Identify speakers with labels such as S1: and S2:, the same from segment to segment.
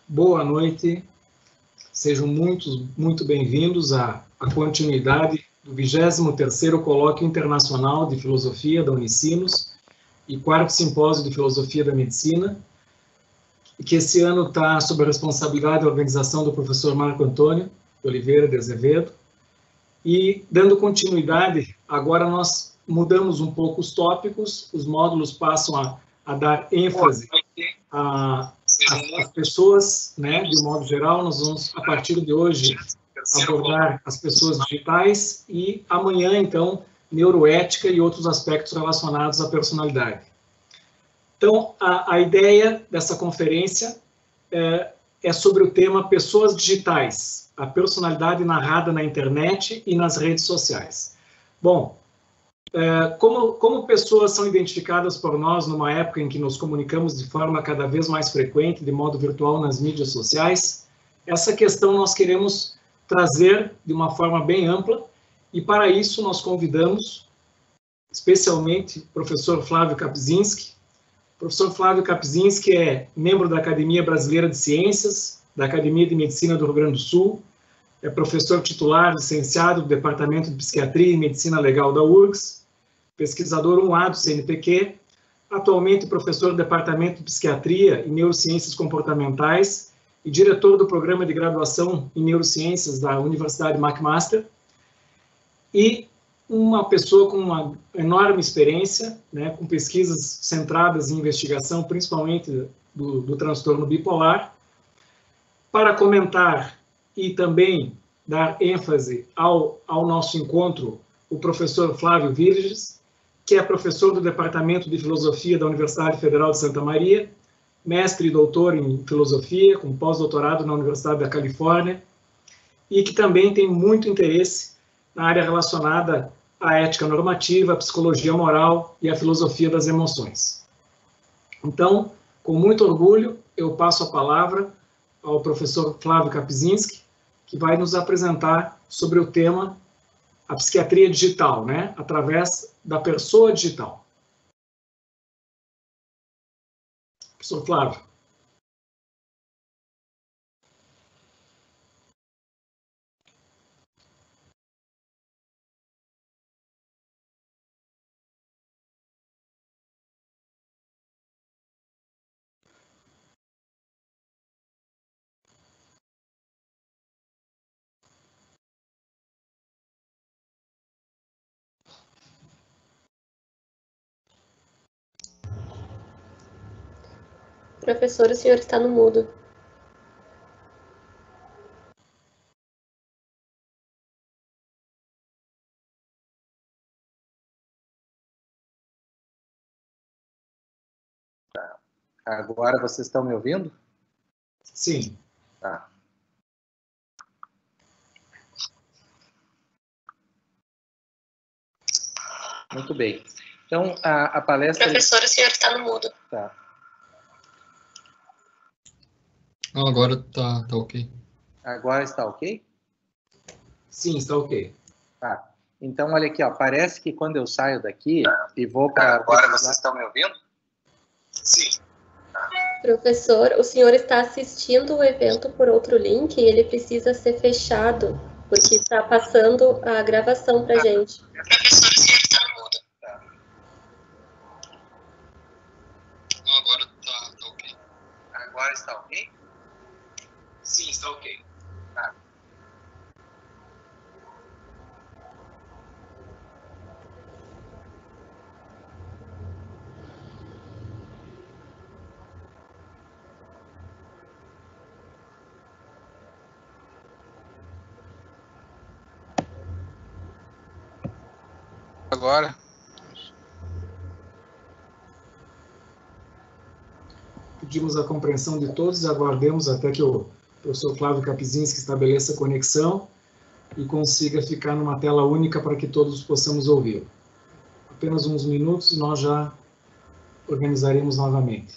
S1: Boa noite, sejam muito bem-vindos à continuidade do 23º Colóquio Internacional de Filosofia da Unicinos e 4º Simpósio de Filosofia da Medicina, que esse ano está sob a responsabilidade da organização do professor Marco Antônio Oliveira de Azevedo. E, dando continuidade, agora nós mudamos um pouco os tópicos, os módulos passam a dar ênfase as pessoas, né, de um modo geral. Nós vamos, a partir de hoje, abordar as pessoas digitais e amanhã, então, neuroética e outros aspectos relacionados à personalidade. Então, a ideia dessa conferência é sobre o tema Pessoas Digitais, a personalidade narrada na internet e nas redes sociais. Bom, como pessoas são identificadas por nós numa época em que nos comunicamos de forma cada vez mais frequente, de modo virtual, nas mídias sociais, essa questão nós queremos trazer de uma forma bem ampla, e para isso nós convidamos especialmente o professor Flávio Kapczynski. O professor Flávio Kapczynski é membro da Academia Brasileira de Ciências, da Academia de Medicina do Rio Grande do Sul, é professor titular, licenciado do Departamento de Psiquiatria e Medicina Legal da URGS, pesquisador 1A do CNPq, atualmente professor do Departamento de Psiquiatria e Neurociências Comportamentais e diretor do Programa de Graduação em Neurociências da Universidade McMaster, e uma pessoa com uma enorme experiência, né, com pesquisas centradas em investigação, principalmente do transtorno bipolar, para comentar e também dar ênfase ao nosso encontro, o professor Flávio Virges, que é professor do Departamento de Filosofia da Universidade Federal de Santa Maria, mestre e doutor em filosofia, com pós-doutorado na Universidade da Califórnia, e que também tem muito interesse na área relacionada à ética normativa, à psicologia moral e à filosofia das emoções. Então, com muito orgulho, eu passo a palavra ao professor Flávio Kapczynski, que vai nos apresentar sobre o tema a psiquiatria digital, né, através da pessoa digital. Professor Flávio.
S2: Professor, o senhor está no mudo.
S3: Agora vocês estão me ouvindo?
S1: Sim.
S3: Tá. Muito bem. Então, a palestra...
S2: Professor, o senhor está no mudo.
S3: Tá.
S4: Não, agora tá ok.
S3: Agora está ok?
S1: Sim, está ok.
S3: Tá. Então, olha aqui, ó, parece que quando eu saio daqui e vou para... Agora vocês estão me ouvindo?
S1: Sim.
S2: Professor, o senhor está assistindo o evento por outro link e ele precisa ser fechado, porque está passando a gravação para a gente.
S1: Professor, o senhor está no mudo.
S3: Tá.
S4: Não, agora tá ok.
S3: Agora está ok?
S1: Sim, está ok.
S3: Tá.
S4: Agora?
S1: Pedimos a compreensão de todos e aguardemos até que o professor Flávio Kapczynski estabeleça a conexão e consiga ficar numa tela única para que todos possamos ouvi-lo. Apenas uns minutos e nós já organizaremos novamente.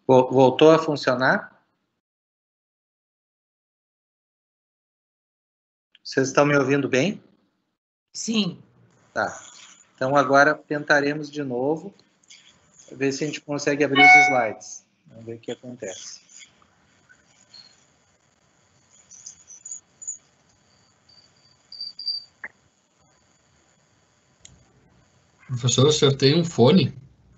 S3: Voltou a funcionar? Vocês estão me ouvindo bem?
S5: Sim.
S3: Tá. Então, agora tentaremos de novo, ver se a gente consegue abrir os slides. Vamos ver o que acontece.
S4: Professor, o senhor tem um fone?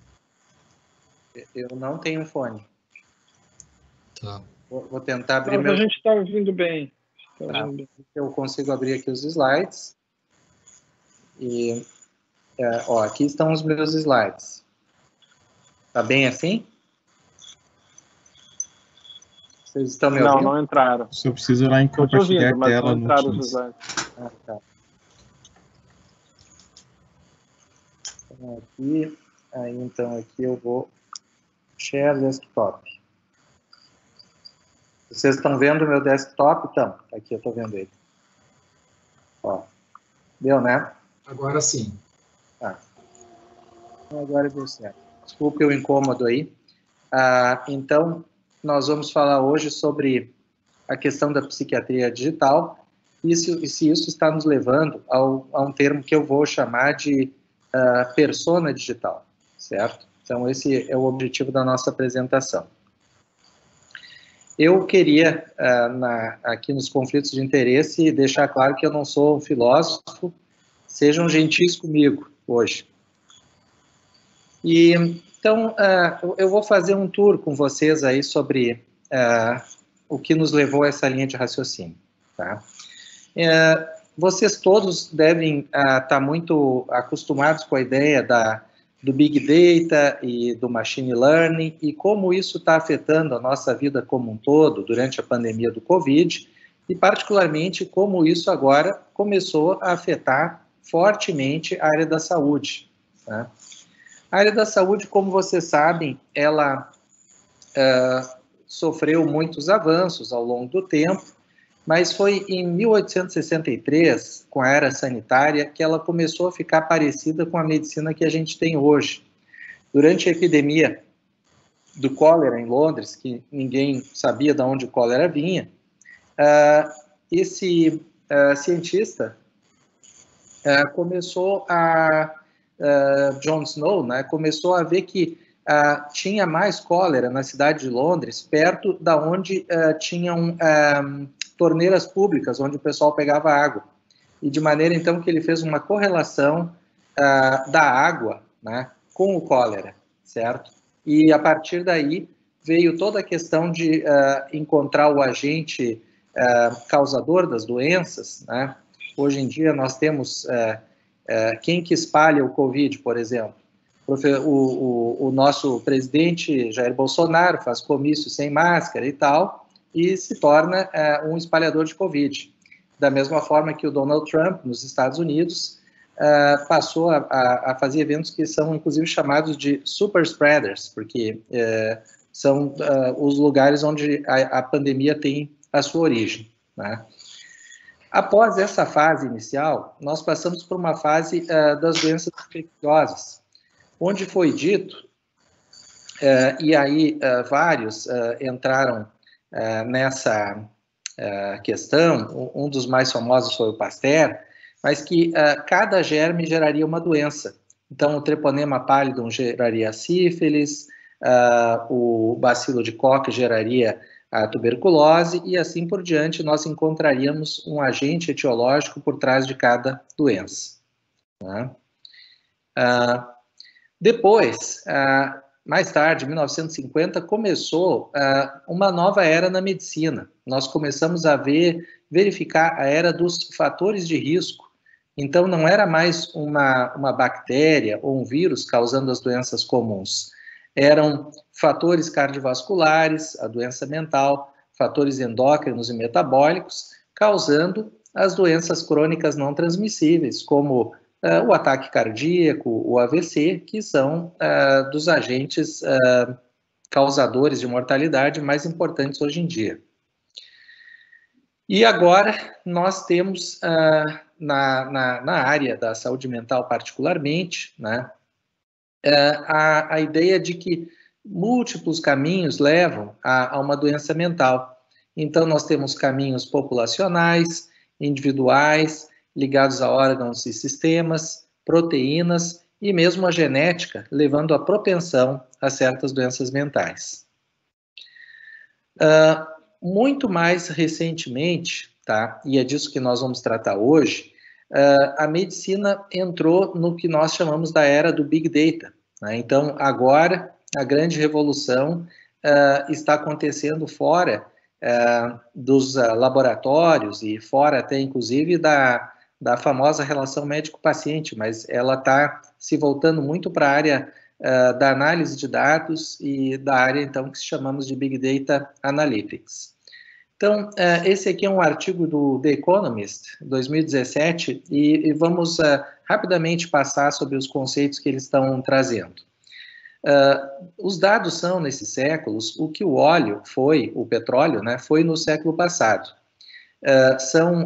S3: Eu não tenho fone.
S4: Tá.
S3: Vou tentar abrir
S6: Mas
S3: meu...
S6: a gente está ouvindo bem.
S3: Tá. Eu consigo abrir aqui os slides. E, ó, aqui estão os meus slides. Tá bem assim? Vocês estão me ouvindo?
S6: Não entraram.
S7: Só preciso ir lá em
S6: Estou te
S7: compartilhar
S6: ouvindo, mas
S7: tela
S6: não
S7: no
S6: entraram os
S7: Teams.
S6: slides.
S3: Ah, tá. Então, aqui, então aqui eu vou share desktop. Vocês estão vendo o meu desktop? Então, aqui eu estou vendo ele. Ó, deu, né?
S1: Agora sim.
S3: Tá. Agora deu certo. Desculpe o incômodo aí. Então, nós vamos falar hoje sobre a questão da psiquiatria digital e se isso está nos levando a um termo que eu vou chamar de persona digital, certo? Então, esse é o objetivo da nossa apresentação. Eu queria, aqui nos conflitos de interesse, deixar claro que eu não sou um filósofo, sejam gentis comigo hoje. E, então, eu vou fazer um tour com vocês aí sobre o que nos levou a essa linha de raciocínio, tá? Vocês todos devem estar muito acostumados com a ideia do Big Data e do Machine Learning e como isso está afetando a nossa vida como um todo durante a pandemia do Covid e, particularmente, como isso agora começou a afetar fortemente a área da saúde, tá? A área da saúde, como vocês sabem, ela sofreu muitos avanços ao longo do tempo, mas foi em 1863, com a era sanitária, que ela começou a ficar parecida com a medicina que a gente tem hoje. Durante a epidemia do cólera em Londres, que ninguém sabia de onde o cólera vinha, esse cientista começou John Snow, né, começou a ver que tinha mais cólera na cidade de Londres, perto da onde tinham torneiras públicas, onde o pessoal pegava água. E de maneira, então, que ele fez uma correlação da água, né, com o cólera, certo? E, a partir daí, veio toda a questão de encontrar o agente causador das doenças, né? Hoje em dia, nós temos quem que espalha o Covid, por exemplo. O nosso presidente Jair Bolsonaro faz comício sem máscara e tal, e se torna um espalhador de Covid. Da mesma forma que o Donald Trump, nos Estados Unidos, passou a fazer eventos que são, inclusive, chamados de super spreaders, porque são os lugares onde a pandemia tem a sua origem, né? Após essa fase inicial, nós passamos por uma fase das doenças infecciosas, onde foi dito, e aí vários entraram nessa questão, um dos mais famosos foi o Pasteur, mas que cada germe geraria uma doença. Então, o treponema pallidum geraria sífilis, o bacilo de Koch geraria a tuberculose, e assim por diante, nós encontraríamos um agente etiológico por trás de cada doença, né? Depois, mais tarde, em 1950, começou uma nova era na medicina. Nós começamos a verificar a era dos fatores de risco. Então, não era mais uma bactéria ou um vírus causando as doenças comuns. Eram fatores cardiovasculares, a doença mental, fatores endócrinos e metabólicos, causando as doenças crônicas não transmissíveis, como o ataque cardíaco, o AVC, que são dos agentes causadores de mortalidade mais importantes hoje em dia. E agora nós temos, na área da saúde mental particularmente, né, a ideia de que múltiplos caminhos levam a uma doença mental. Então, nós temos caminhos populacionais, individuais, ligados a órgãos e sistemas, proteínas e mesmo a genética, levando à propensão a certas doenças mentais. Muito mais recentemente, tá? E é disso que nós vamos tratar hoje, a medicina entrou no que nós chamamos da era do Big Data, né? Então, agora, a grande revolução está acontecendo fora dos laboratórios e fora até, inclusive, da famosa relação médico-paciente, mas ela está se voltando muito para a área da análise de dados e da área, então, que chamamos de Big Data Analytics. Então, esse aqui é um artigo do The Economist, 2017, e vamos rapidamente passar sobre os conceitos que eles estão trazendo. Os dados são, nesses séculos, o que o óleo foi, o petróleo, né, foi no século passado. São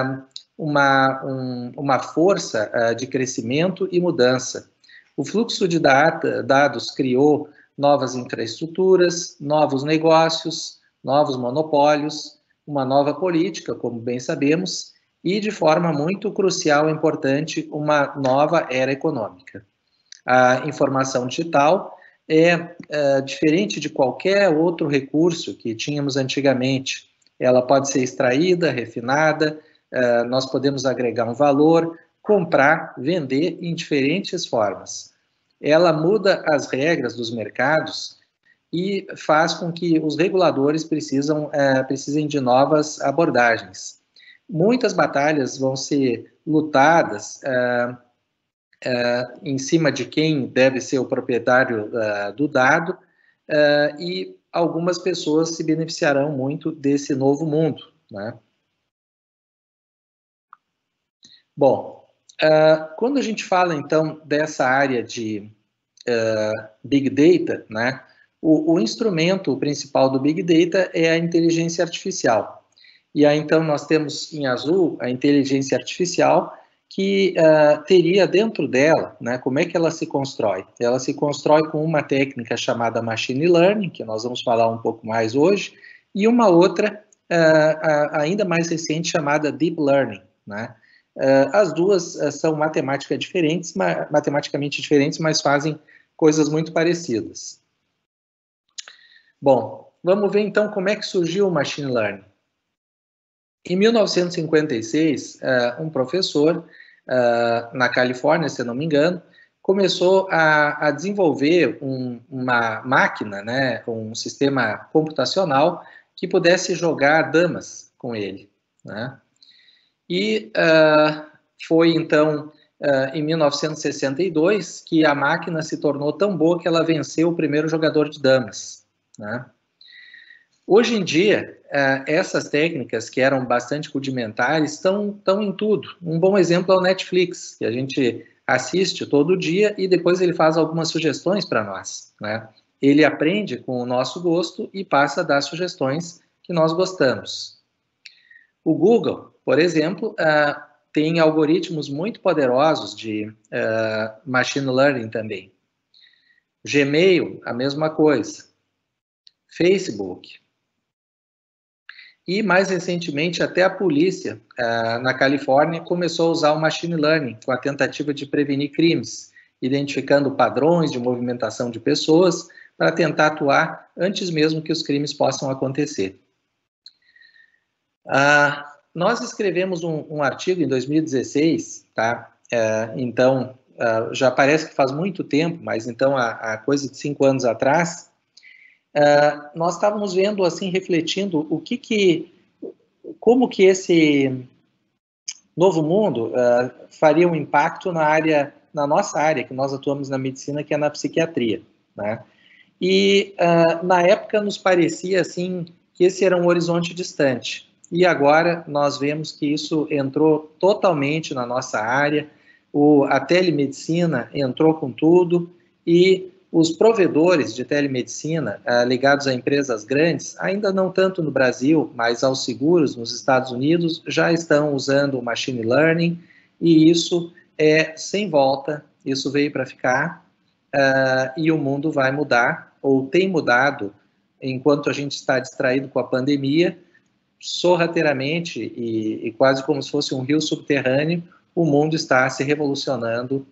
S3: uma força de crescimento e mudança. O fluxo de dados criou novas infraestruturas, novos negócios, novos monopólios, uma nova política, como bem sabemos, e, de forma muito crucial e importante, uma nova era econômica. A informação digital é diferente de qualquer outro recurso que tínhamos antigamente. Ela pode ser extraída, refinada, nós podemos agregar um valor, comprar, vender em diferentes formas. Ela muda as regras dos mercados e faz com que os reguladores precisem de novas abordagens. Muitas batalhas vão ser lutadas em cima de quem deve ser o proprietário do dado, e algumas pessoas se beneficiarão muito desse novo mundo, né? Bom, quando a gente fala, então, dessa área de Big Data, né, o instrumento principal do Big Data é a inteligência artificial. E aí, então, nós temos em azul a inteligência artificial, que teria dentro dela, né, como é que ela se constrói? Ela se constrói com uma técnica chamada Machine Learning, que nós vamos falar um pouco mais hoje, e uma outra ainda mais recente chamada Deep Learning, né? As duas são matematicamente diferentes, mas fazem coisas muito parecidas. Bom, vamos ver então como é que surgiu o Machine Learning. Em 1956, um professor na Califórnia, se não me engano, começou a desenvolver uma máquina, né, um sistema computacional que pudesse jogar damas com ele, né? E foi, então, em 1962, que a máquina se tornou tão boa que ela venceu o primeiro jogador de damas, né? Hoje em dia, essas técnicas, que eram bastante rudimentares, estão em tudo. Um bom exemplo é o Netflix, que a gente assiste todo dia e depois ele faz algumas sugestões para nós, né? Ele aprende com o nosso gosto e passa a dar sugestões que nós gostamos. O Google, por exemplo, tem algoritmos muito poderosos de machine learning também. Gmail, a mesma coisa. Facebook. E, mais recentemente, até a polícia, na Califórnia, começou a usar o machine learning com a tentativa de prevenir crimes, identificando padrões de movimentação de pessoas para tentar atuar antes mesmo que os crimes possam acontecer. Nós escrevemos um artigo em 2016, tá? Então, já parece que faz muito tempo, mas então há coisa de 5 anos atrás, nós estávamos vendo, assim, refletindo como que esse novo mundo faria um impacto na nossa área, que nós atuamos na medicina, que é na psiquiatria, né? E na época nos parecia, assim, que esse era um horizonte distante. E agora nós vemos que isso entrou totalmente na nossa área, a telemedicina entrou com tudo, e os provedores de telemedicina ligados a empresas grandes, ainda não tanto no Brasil, mas aos seguros nos Estados Unidos, já estão usando o machine learning, e isso é sem volta, isso veio para ficar, e o mundo vai mudar ou tem mudado, enquanto a gente está distraído com a pandemia, sorrateiramente e quase como se fosse um rio subterrâneo, o mundo está se revolucionando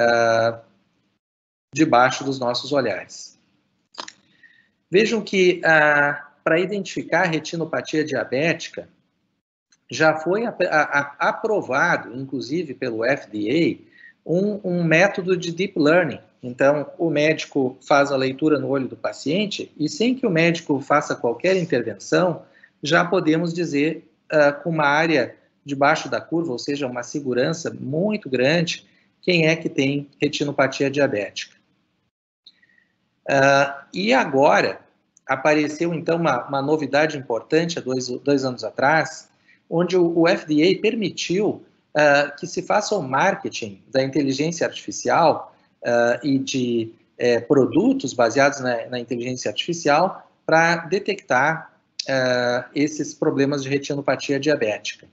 S3: debaixo dos nossos olhares. Vejam que para identificar a retinopatia diabética, já foi aprovado, inclusive pelo FDA, um método de deep learning. Então, o médico faz a leitura no olho do paciente e, sem que o médico faça qualquer intervenção, já podemos dizer, com uma área debaixo da curva, ou seja, uma segurança muito grande, quem é que tem retinopatia diabética. E agora, apareceu então uma novidade importante há dois anos atrás, onde o FDA permitiu que se faça o marketing da inteligência artificial e de produtos baseados na inteligência artificial para detectar esses problemas de retinopatia diabética.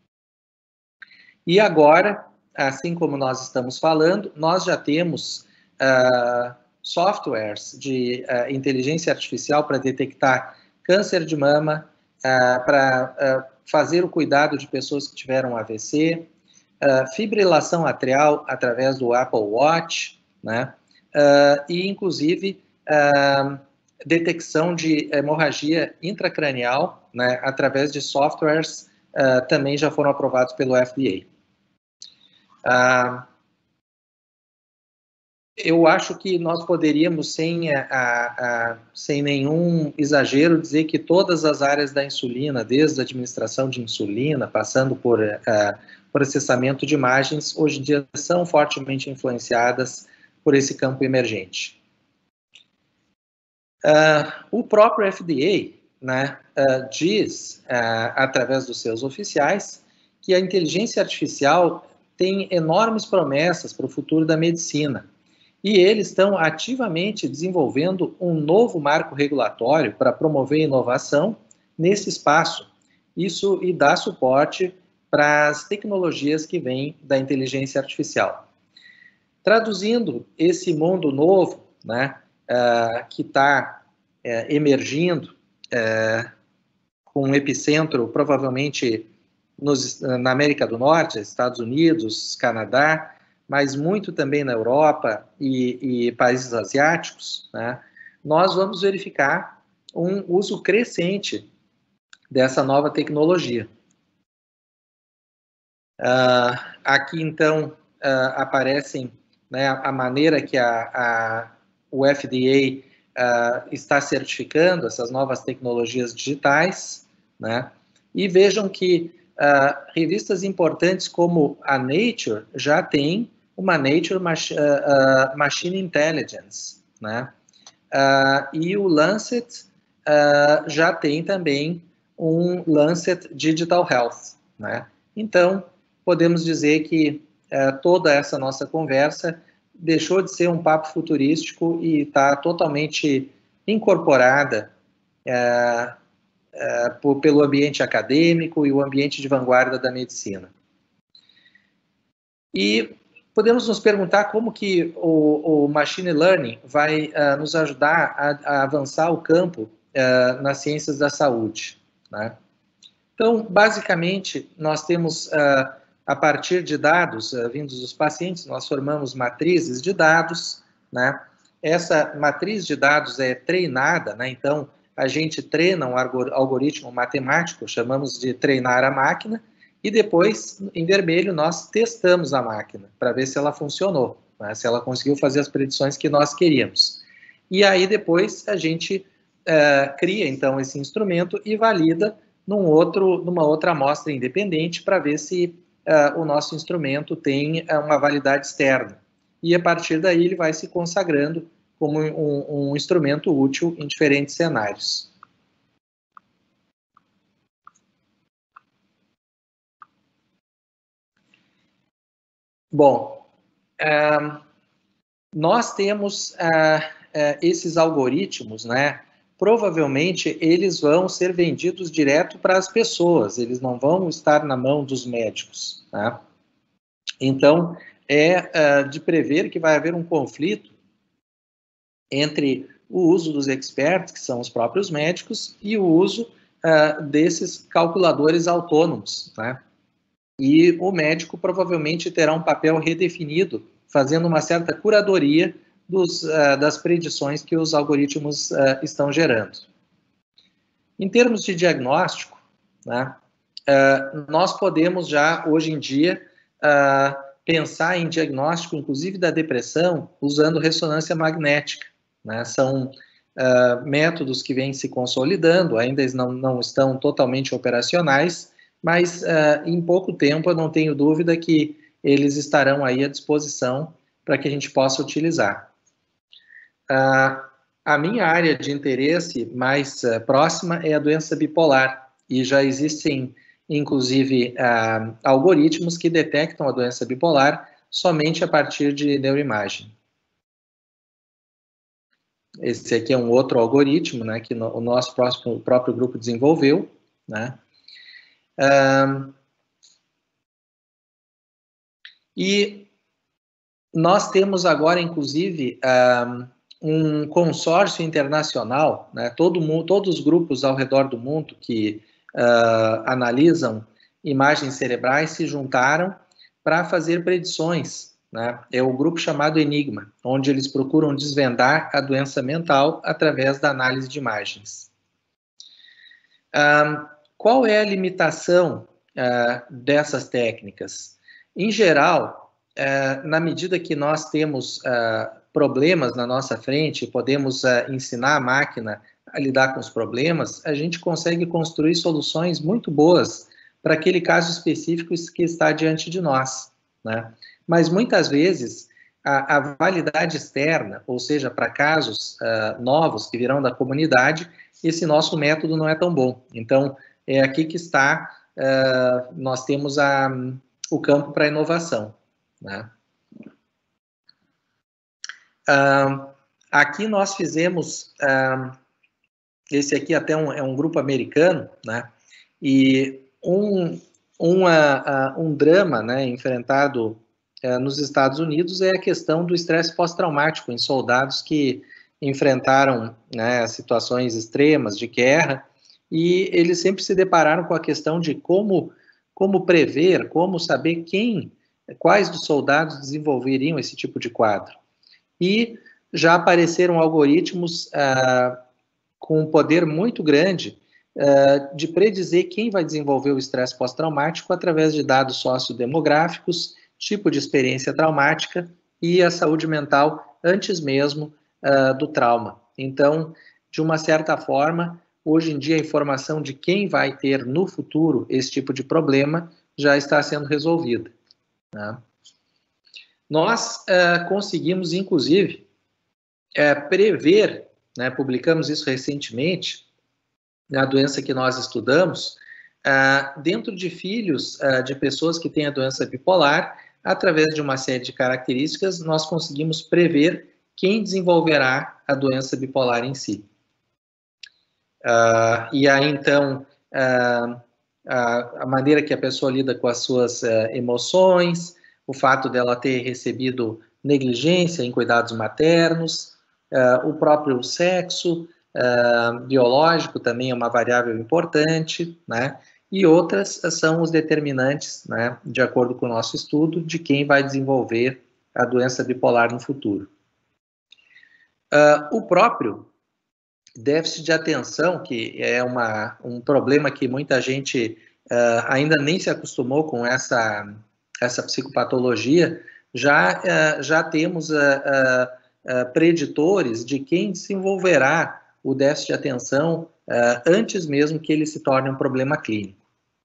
S3: E agora, assim como nós estamos falando, nós já temos softwares de inteligência artificial para detectar câncer de mama, para fazer o cuidado de pessoas que tiveram AVC, fibrilação atrial através do Apple Watch, né? E, inclusive, detecção de hemorragia intracranial, né, através de softwares também já foram aprovados pelo FDA. Eu acho que nós poderíamos, sem nenhum exagero, dizer que todas as áreas da insulina, desde a administração de insulina, passando por processamento de imagens, hoje em dia são fortemente influenciadas por esse campo emergente. O próprio FDA, né, diz, através dos seus oficiais, que a inteligência artificial tem enormes promessas para o futuro da medicina. E eles estão ativamente desenvolvendo um novo marco regulatório para promover inovação nesse espaço. Isso e dá suporte para as tecnologias que vêm da inteligência artificial. Traduzindo esse mundo novo, né, que está emergindo, com um epicentro provavelmente na América do Norte, Estados Unidos, Canadá, mas muito também na Europa e países asiáticos, né, nós vamos verificar um uso crescente dessa nova tecnologia. Aqui, então, aparecem, né, a maneira que o FDA está certificando essas novas tecnologias digitais, né, e vejam que revistas importantes como a Nature já tem uma Nature Machine Intelligence, né? E o Lancet já tem também um Lancet Digital Health, né? Então, podemos dizer que toda essa nossa conversa deixou de ser um papo futurístico e está totalmente incorporada pelo ambiente acadêmico e o ambiente de vanguarda da medicina. E podemos nos perguntar como que o Machine Learning vai nos ajudar a avançar o campo nas ciências da saúde, né? Então, basicamente, nós temos, a partir de dados vindos dos pacientes, nós formamos matrizes de dados, né? Essa matriz de dados é treinada, né? Então, a gente treina um algoritmo matemático, chamamos de treinar a máquina, e depois, em vermelho, nós testamos a máquina para ver se ela funcionou, né? Se ela conseguiu fazer as predições que nós queríamos. E aí, depois, a gente cria, então, esse instrumento e valida numa outra amostra independente para ver se o nosso instrumento tem uma validade externa. E, a partir daí, ele vai se consagrando como um instrumento útil em diferentes cenários. Bom, nós temos esses algoritmos, né? Provavelmente eles vão ser vendidos direto para as pessoas, eles não vão estar na mão dos médicos, né? Então, de prever que vai haver um conflito entre o uso dos experts, que são os próprios médicos, e o uso desses calculadores autônomos, né? E o médico provavelmente terá um papel redefinido, fazendo uma certa curadoria das predições que os algoritmos estão gerando. Em termos de diagnóstico, né, nós podemos já, hoje em dia, pensar em diagnóstico, inclusive da depressão, usando ressonância magnética, né? São métodos que vêm se consolidando, ainda não estão totalmente operacionais, mas em pouco tempo eu não tenho dúvida que eles estarão aí à disposição para que a gente possa utilizar. A minha área de interesse mais próxima é a doença bipolar, e já existem, inclusive, algoritmos que detectam a doença bipolar somente a partir de neuroimagem. Esse aqui é um outro algoritmo, né, que o nosso próprio grupo desenvolveu, né? E nós temos agora, inclusive, um consórcio internacional, né, todos os grupos ao redor do mundo que analisam imagens cerebrais se juntaram para fazer predições, né? É o grupo chamado Enigma, onde eles procuram desvendar a doença mental através da análise de imagens. Qual é a limitação dessas técnicas? Em geral, na medida que nós temos problemas na nossa frente, podemos ensinar a máquina a lidar com os problemas, a gente consegue construir soluções muito boas para aquele caso específico que está diante de nós, né? Mas muitas vezes a validade externa, ou seja, para casos novos que virão da comunidade, esse nosso método não é tão bom. Então, é aqui que está, nós temos o campo para a inovação, né? Aqui nós fizemos, esse aqui até é um grupo americano, né? E um drama, né, enfrentado nos Estados Unidos é a questão do estresse pós-traumático em soldados que enfrentaram, né, situações extremas de guerra, e eles sempre se depararam com a questão de como prever, como saber quais dos soldados desenvolveriam esse tipo de quadro. E já apareceram algoritmos com um poder muito grande de predizer quem vai desenvolver o estresse pós-traumático através de dados sociodemográficos, tipo de experiência traumática e a saúde mental antes mesmo do trauma. Então, de uma certa forma, hoje em dia a informação de quem vai ter no futuro esse tipo de problema já está sendo resolvida, né? Nós conseguimos, inclusive, prever, né, publicamos isso recentemente, na doença que nós estudamos, dentro de filhos de pessoas que têm a doença bipolar, através de uma série de características, nós conseguimos prever quem desenvolverá a doença bipolar em si. E aí, então, a maneira que a pessoa lida com as suas emoções, o fato dela ter recebido negligência em cuidados maternos, o próprio sexo biológico também é uma variável importante, né? E outras são os determinantes, né, de acordo com o nosso estudo, de quem vai desenvolver a doença bipolar no futuro. O próprio déficit de atenção, que é um problema que muita gente ainda nem se acostumou com essa psicopatologia, já temos preditores de quem desenvolverá o déficit de atenção antes mesmo que ele se torne um problema clínico.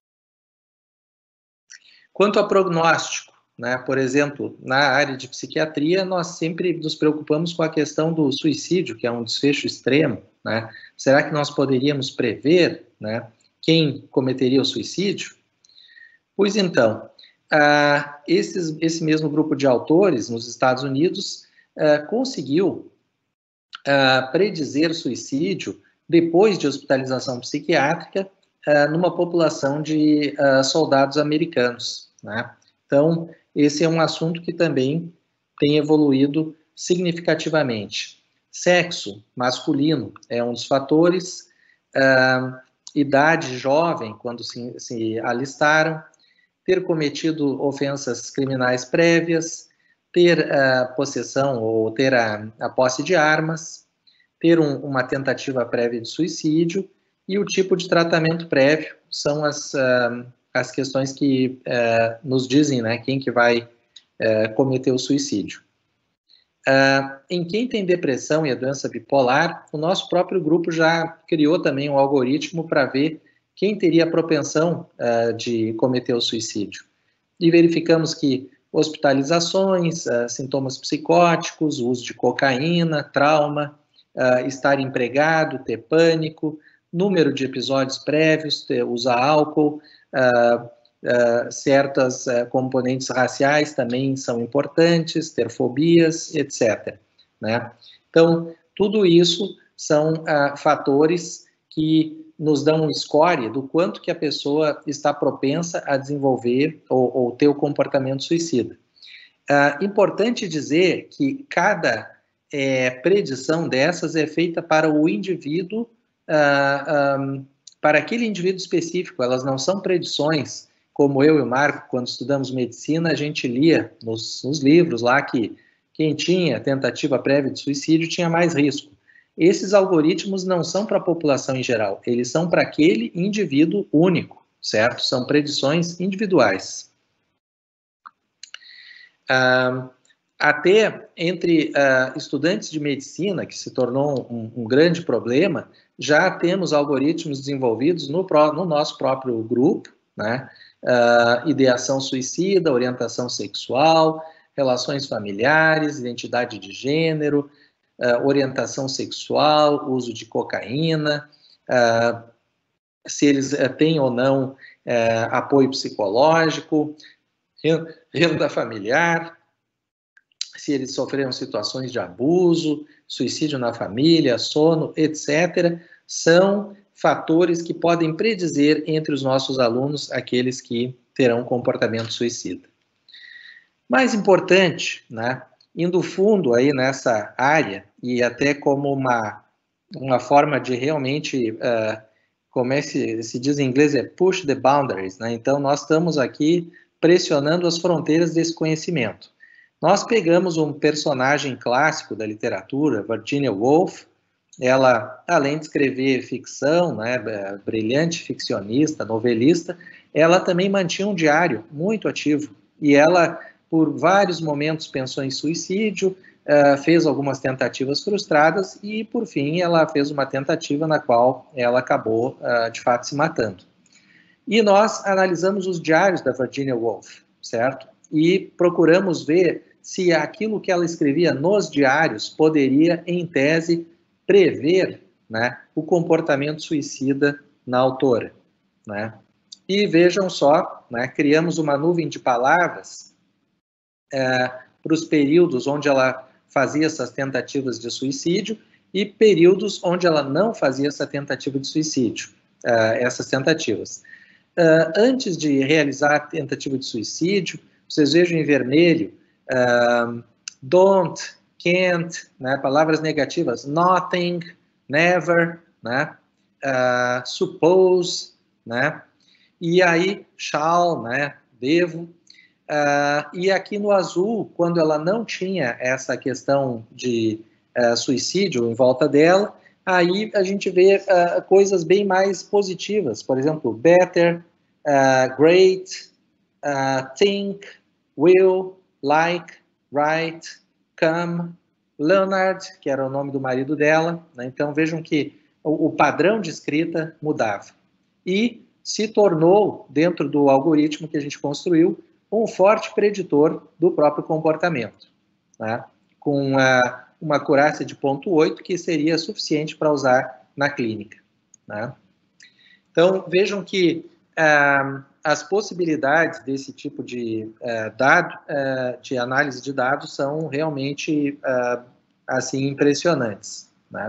S3: Quanto ao prognóstico, né, por exemplo, na área de psiquiatria, nós sempre nos preocupamos com a questão do suicídio, que é um desfecho extremo, né? Será que nós poderíamos prever, né, quem cometeria o suicídio? Pois então, esse mesmo grupo de autores nos Estados Unidos conseguiu predizer suicídio depois de hospitalização psiquiátrica numa população de soldados americanos, né? Então, esse é um assunto que também tem evoluído significativamente. Sexo masculino é um dos fatores, idade jovem, quando se alistaram, ter cometido ofensas criminais prévias, ter possessão ou ter a posse de armas, ter uma tentativa prévia de suicídio e o tipo de tratamento prévio são as questões que nos dizem, né, quem que vai cometer o suicídio. Em quem tem depressão e a doença bipolar, o nosso próprio grupo já criou também um algoritmo para ver quem teria propensão de cometer o suicídio. E verificamos que hospitalizações, sintomas psicóticos, uso de cocaína, trauma, estar empregado, ter pânico, número de episódios prévios, usar álcool, certas componentes raciais também são importantes, ter fobias, etc. Né? Então, tudo isso são fatores que nos dão um score do quanto que a pessoa está propensa a desenvolver ou ter o comportamento suicida. Importante dizer que cada predição dessas é feita para o indivíduo, para aquele indivíduo específico, elas não são predições, como eu e o Marco, quando estudamos medicina, a gente lia nos livros lá que quem tinha tentativa prévia de suicídio tinha mais risco. Esses algoritmos não são para a população em geral, eles são para aquele indivíduo único, certo? São predições individuais. Até entre estudantes de medicina, que se tornou um grande problema, já temos algoritmos desenvolvidos no nosso próprio grupo, né? Ideação suicida, orientação sexual, relações familiares, identidade de gênero, orientação sexual, uso de cocaína, se eles têm ou não apoio psicológico, renda familiar, se eles sofreram situações de abuso, suicídio na família, sono, etc., são fatores que podem predizer entre os nossos alunos aqueles que terão comportamento suicida. Mais importante, né, indo fundo aí nessa área, e até como uma forma de realmente, como se diz em inglês, push the boundaries, né? Então, nós estamos aqui pressionando as fronteiras desse conhecimento. Nós pegamos um personagem clássico da literatura, Virginia Woolf. Ela, além de escrever ficção, né, brilhante ficcionista, novelista, ela também mantinha um diário muito ativo. E ela, por vários momentos, pensou em suicídio, fez algumas tentativas frustradas e, por fim, ela fez uma tentativa na qual ela acabou, de fato, se matando. E nós analisamos os diários da Virginia Woolf, certo? E procuramos ver se aquilo que ela escrevia nos diários poderia, em tese, prever, né, o comportamento suicida na autora, né? E vejam só, né, criamos uma nuvem de palavras para os períodos onde ela fazia essas tentativas de suicídio e períodos onde ela não fazia essa tentativa de suicídio, essas tentativas. Antes de realizar a tentativa de suicídio, vocês vejam em vermelho, don't, can't, né, palavras negativas, nothing, never, né, suppose, né, e aí shall, né, devo, e aqui no azul, quando ela não tinha essa questão de suicídio em volta dela, aí a gente vê coisas bem mais positivas, por exemplo, better, great, think, will, like, write, come, Leonard, que era o nome do marido dela, né? Então vejam que o padrão de escrita mudava. E se tornou, dentro do algoritmo que a gente construiu, um forte preditor do próprio comportamento, né? Com uma acurácia de 0,8, que seria suficiente para usar na clínica, né? Então vejam que as possibilidades desse tipo de de análise de dados são realmente assim impressionantes, né?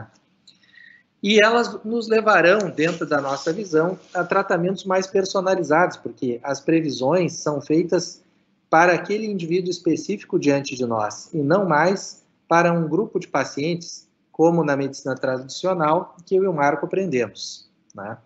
S3: E elas nos levarão, dentro da nossa visão, a tratamentos mais personalizados, porque as previsões são feitas para aquele indivíduo específico diante de nós, e não mais para um grupo de pacientes como na medicina tradicional, que eu e o Marco aprendemos, né?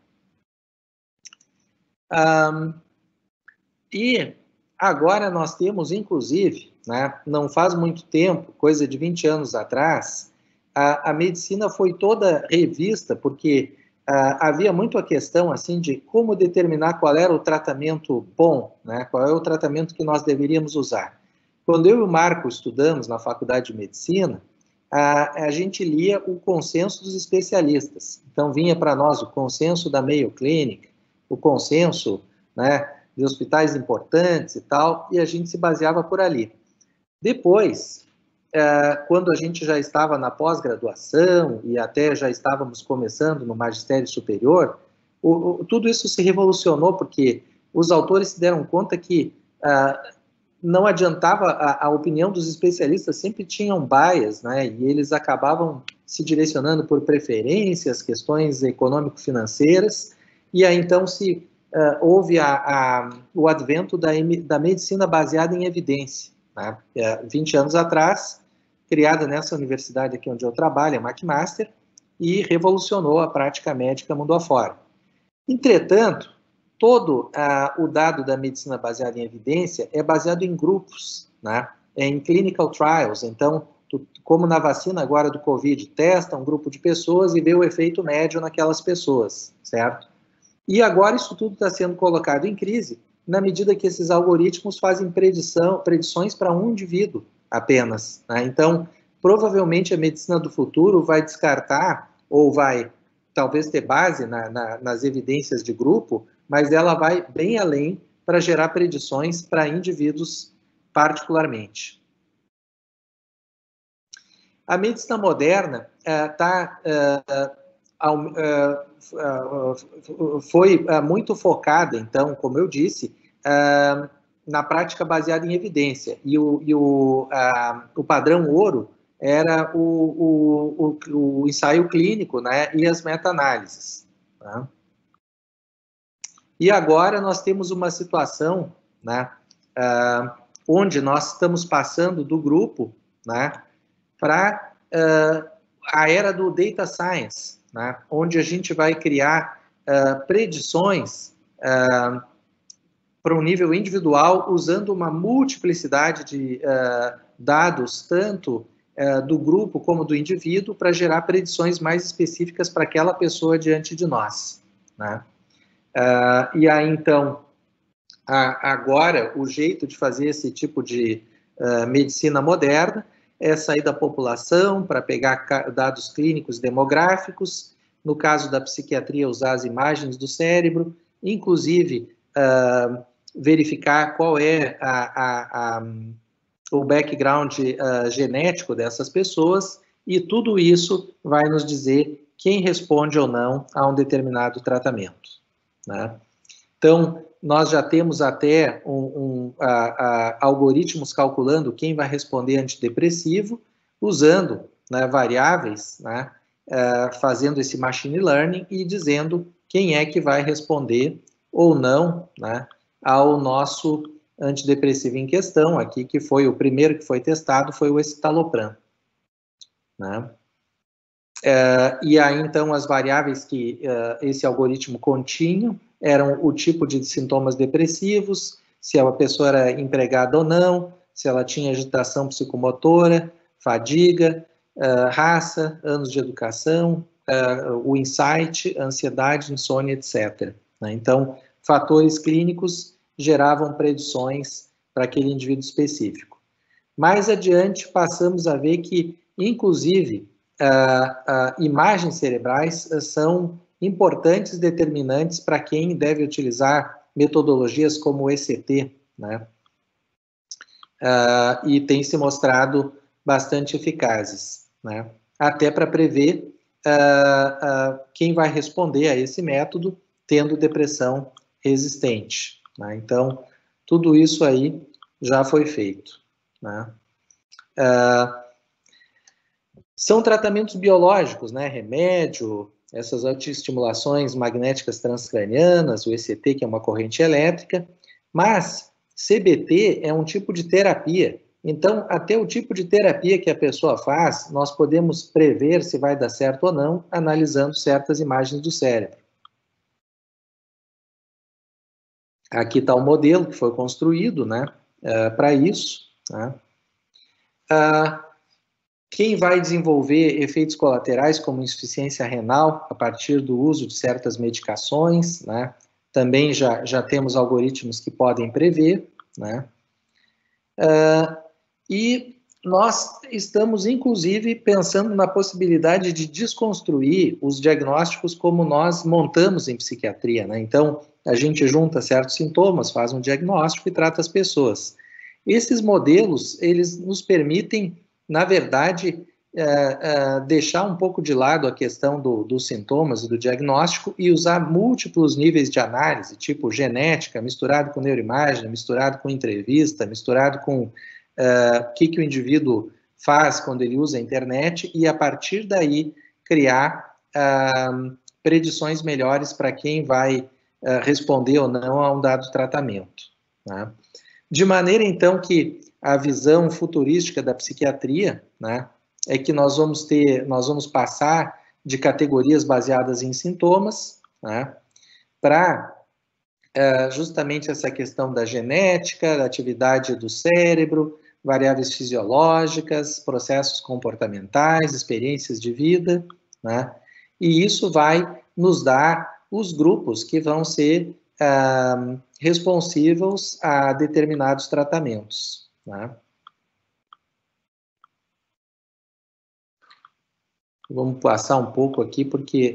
S3: E agora nós temos, inclusive, né, não faz muito tempo, coisa de 20 anos atrás, a medicina foi toda revista, porque havia muito a questão assim, de como determinar qual era o tratamento bom, né, qual é o tratamento que nós deveríamos usar. Quando eu e o Marco estudamos na Faculdade de Medicina, a gente lia o consenso dos especialistas. Então, vinha para nós o consenso da Mayo Clinic, o consenso, né, de hospitais importantes e tal, e a gente se baseava por ali. Depois, quando a gente já estava na pós-graduação e até já estávamos começando no magistério superior, tudo isso se revolucionou, porque os autores se deram conta que não adiantava, a opinião dos especialistas sempre tinham bias, né, e eles acabavam se direcionando por preferências, questões econômico-financeiras, e aí então houve o advento da medicina baseada em evidência, né? 20 anos atrás, criada nessa universidade aqui onde eu trabalho, a McMaster, e revolucionou a prática médica mundo afora. Entretanto, todo o dado da medicina baseada em evidência é baseado em grupos, né? Em clinical trials. Então, como na vacina agora do Covid, testa um grupo de pessoas e vê o efeito médio naquelas pessoas, certo? E agora isso tudo está sendo colocado em crise na medida que esses algoritmos fazem predições para um indivíduo apenas, né? Então, provavelmente a medicina do futuro vai descartar ou vai talvez ter base nas evidências de grupo, mas ela vai bem além para gerar predições para indivíduos particularmente. A medicina moderna foi muito focada, então, como eu disse, na prática baseada em evidência. E o padrão ouro era o ensaio clínico, né, e as meta-análises. Tá? E agora nós temos uma situação, né, onde nós estamos passando do grupo, né, para a era do data science, né, onde a gente vai criar predições para um nível individual, usando uma multiplicidade de dados, tanto do grupo como do indivíduo, para gerar predições mais específicas para aquela pessoa diante de nós, né? E aí, então, agora, o jeito de fazer esse tipo de medicina moderna é sair da população para pegar dados clínicos demográficos, no caso da psiquiatria, usar as imagens do cérebro, inclusive verificar qual é o background genético dessas pessoas, e tudo isso vai nos dizer quem responde ou não a um determinado tratamento, né? Então, nós já temos até algoritmos calculando quem vai responder antidepressivo, usando, né, variáveis, né, fazendo esse machine learning e dizendo quem é que vai responder ou não, né, ao nosso antidepressivo em questão, aqui, que foi o primeiro que foi testado, foi o escitalopram, né? E aí, então, as variáveis que esse algoritmo continha eram o tipo de sintomas depressivos, se a pessoa era empregada ou não, se ela tinha agitação psicomotora, fadiga, raça, anos de educação, o insight, ansiedade, insônia, etc. Né? Então, fatores clínicos geravam predições para aquele indivíduo específico. Mais adiante, passamos a ver que, inclusive, imagens cerebrais são importantes determinantes para quem deve utilizar metodologias como o ECT, né? E tem se mostrado bastante eficazes, né? Até para prever quem vai responder a esse método tendo depressão resistente, né? Então, tudo isso aí já foi feito, né? São tratamentos biológicos, né? Remédio, essas autoestimulações magnéticas transcranianas, o ECT, que é uma corrente elétrica, mas CBT é um tipo de terapia Então, até o tipo de terapia que a pessoa faz, nós podemos prever se vai dar certo ou não, analisando certas imagens do cérebro. Aqui está o modelo que foi construído, né, para isso, né. Quem vai desenvolver efeitos colaterais como insuficiência renal a partir do uso de certas medicações, né, também já temos algoritmos que podem prever, né. E nós estamos, inclusive, pensando na possibilidade de desconstruir os diagnósticos como nós montamos em psiquiatria, né? Então, a gente junta certos sintomas, faz um diagnóstico e trata as pessoas. Esses modelos, eles nos permitem, na verdade, deixar um pouco de lado a questão dos sintomas e do diagnóstico e usar múltiplos níveis de análise, tipo genética, misturado com neuroimagem, misturado com entrevista, misturado com o que o indivíduo faz quando ele usa a internet e, a partir daí, criar predições melhores para quem vai responder ou não a um dado tratamento, né? De maneira, então, que a visão futurística da psiquiatria, né, é que nós vamos passar de categorias baseadas em sintomas, né, para justamente essa questão da genética, da atividade do cérebro, variáveis fisiológicas, processos comportamentais, experiências de vida, né, e isso vai nos dar os grupos que vão ser responsivos a determinados tratamentos, né. Vamos passar um pouco aqui, porque,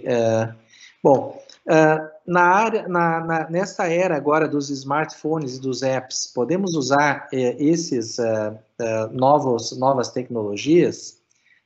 S3: nessa era agora dos smartphones e dos apps, podemos usar esses novas tecnologias,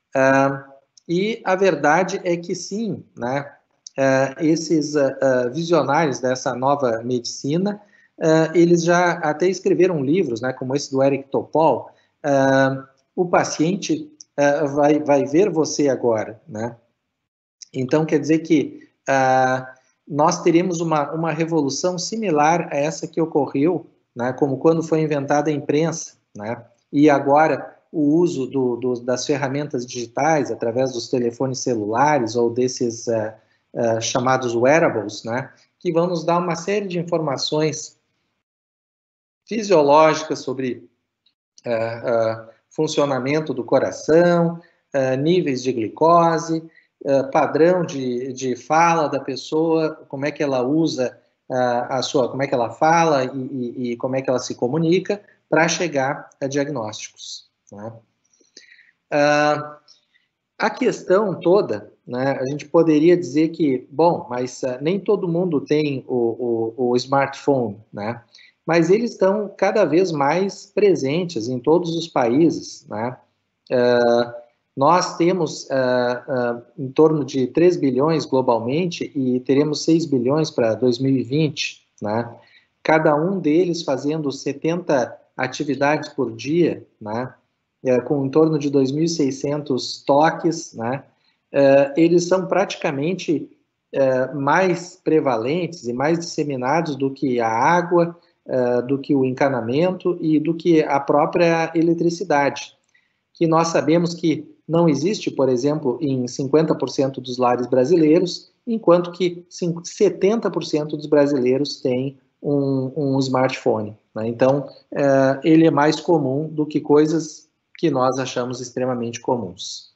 S3: e a verdade é que sim, né, esses visionários dessa nova medicina, eles já até escreveram livros, né, como esse do Eric Topol, o paciente vai ver você agora, né? Então, quer dizer que nós teríamos uma revolução similar a essa que ocorreu, né, como quando foi inventada a imprensa, né? E agora o uso das ferramentas digitais, através dos telefones celulares ou desses chamados wearables, né, que vão nos dar uma série de informações fisiológicas sobre funcionamento do coração, níveis de glicose, padrão de fala da pessoa, como é que ela usa como é que ela fala e como é que ela se comunica para chegar a diagnósticos, né? A questão toda, né, a gente poderia dizer que, bom, mas nem todo mundo tem o smartphone, né? Mas eles estão cada vez mais presentes em todos os países, né? Nós temos em torno de 3 bilhões globalmente e teremos 6 bilhões para 2020, né? Cada um deles fazendo 70 atividades por dia, né? Com em torno de 2.600 toques, né? Eles são praticamente mais prevalentes e mais disseminados do que a água, do que o encanamento e do que a própria eletricidade, que nós sabemos que não existe, por exemplo, em 50% dos lares brasileiros, enquanto que 70% dos brasileiros têm um smartphone, né? Então, ele é mais comum do que coisas que nós achamos extremamente comuns.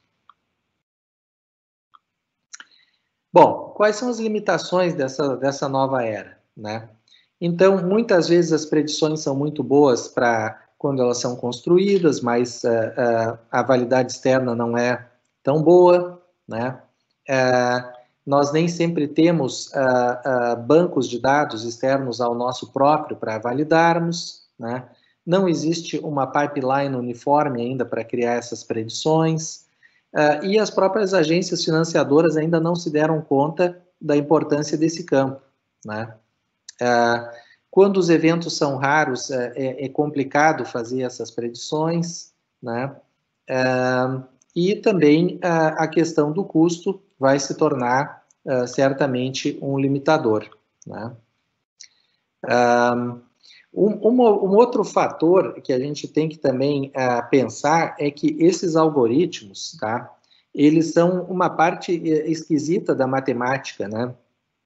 S3: Bom, quais são as limitações dessa nova era, né? Então, muitas vezes as predições são muito boas para quando elas são construídas, mas a validade externa não é tão boa, né? Nós nem sempre temos bancos de dados externos ao nosso próprio para validarmos, né? Não existe uma pipeline uniforme ainda para criar essas predições, e as próprias agências financiadoras ainda não se deram conta da importância desse campo, né? Quando os eventos são raros, é complicado fazer essas predições, né? E também a questão do custo vai se tornar certamente um limitador, né? Um outro fator que a gente tem que também pensar é que esses algoritmos, tá, eles são uma parte esquisita da matemática, né?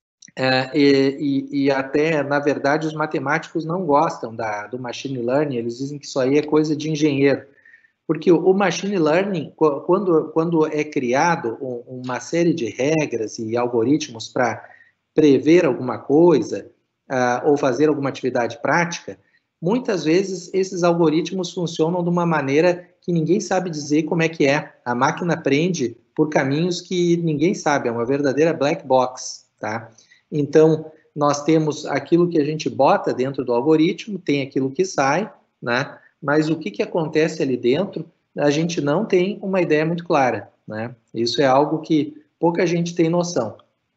S3: E até, na verdade, os matemáticos não gostam do machine learning, eles dizem que isso aí é coisa de engenheiro. Porque o machine learning, quando é criado uma série de regras e algoritmos para prever alguma coisa ou fazer alguma atividade prática, muitas vezes esses algoritmos funcionam de uma maneira que ninguém sabe dizer como é que é. A máquina aprende por caminhos que ninguém sabe, é uma verdadeira black box, tá? Então, nós temos aquilo que a gente bota dentro do algoritmo, tem aquilo que sai, né? Mas o que acontece ali dentro, a gente não tem uma ideia muito clara, né? Isso é algo que pouca gente tem noção.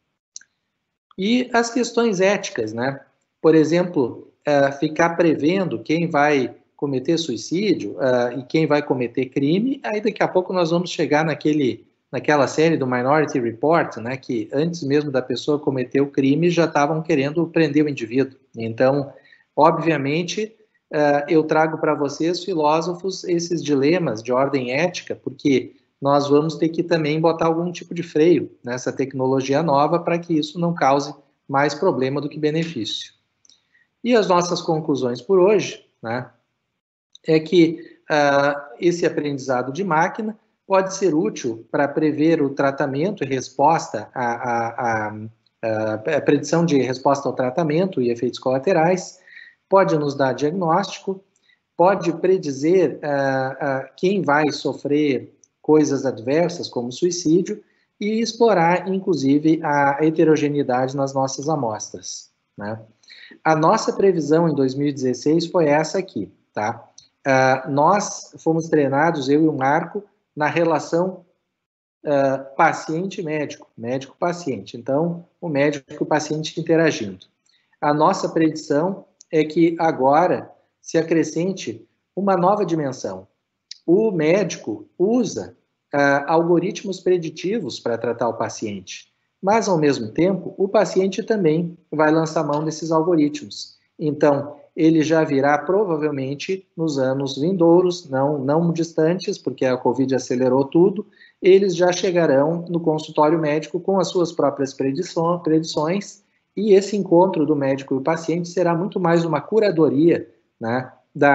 S3: E as questões éticas, né? Por exemplo, ficar prevendo quem vai cometer suicídio e quem vai cometer crime, aí daqui a pouco nós vamos chegar naquela série do Minority Report, né, que antes mesmo da pessoa cometer o crime já estavam querendo prender o indivíduo. Então, obviamente, eu trago para vocês, filósofos, esses dilemas de ordem ética, porque nós vamos ter que também botar algum tipo de freio nessa tecnologia nova para que isso não cause mais problema do que benefício. E as nossas conclusões por hoje, né, é que esse aprendizado de máquina pode ser útil para prever o tratamento e resposta a predição de resposta ao tratamento e efeitos colaterais, pode nos dar diagnóstico, pode predizer quem vai sofrer coisas adversas, como suicídio, e explorar, inclusive, a heterogeneidade nas nossas amostras, né? A nossa previsão em 2016 foi essa aqui, tá? Nós fomos treinados, eu e o Marco, na relação paciente-médico, médico-paciente. Então, o médico e o paciente interagindo. A nossa predição é que agora se acrescente uma nova dimensão. O médico usa algoritmos preditivos para tratar o paciente, mas, ao mesmo tempo, o paciente também vai lançar mão desses algoritmos. Então, ele já virá provavelmente nos anos vindouros, não distantes, porque a Covid acelerou tudo, eles já chegarão no consultório médico com as suas próprias predições, e esse encontro do médico e o paciente será muito mais uma curadoria, né,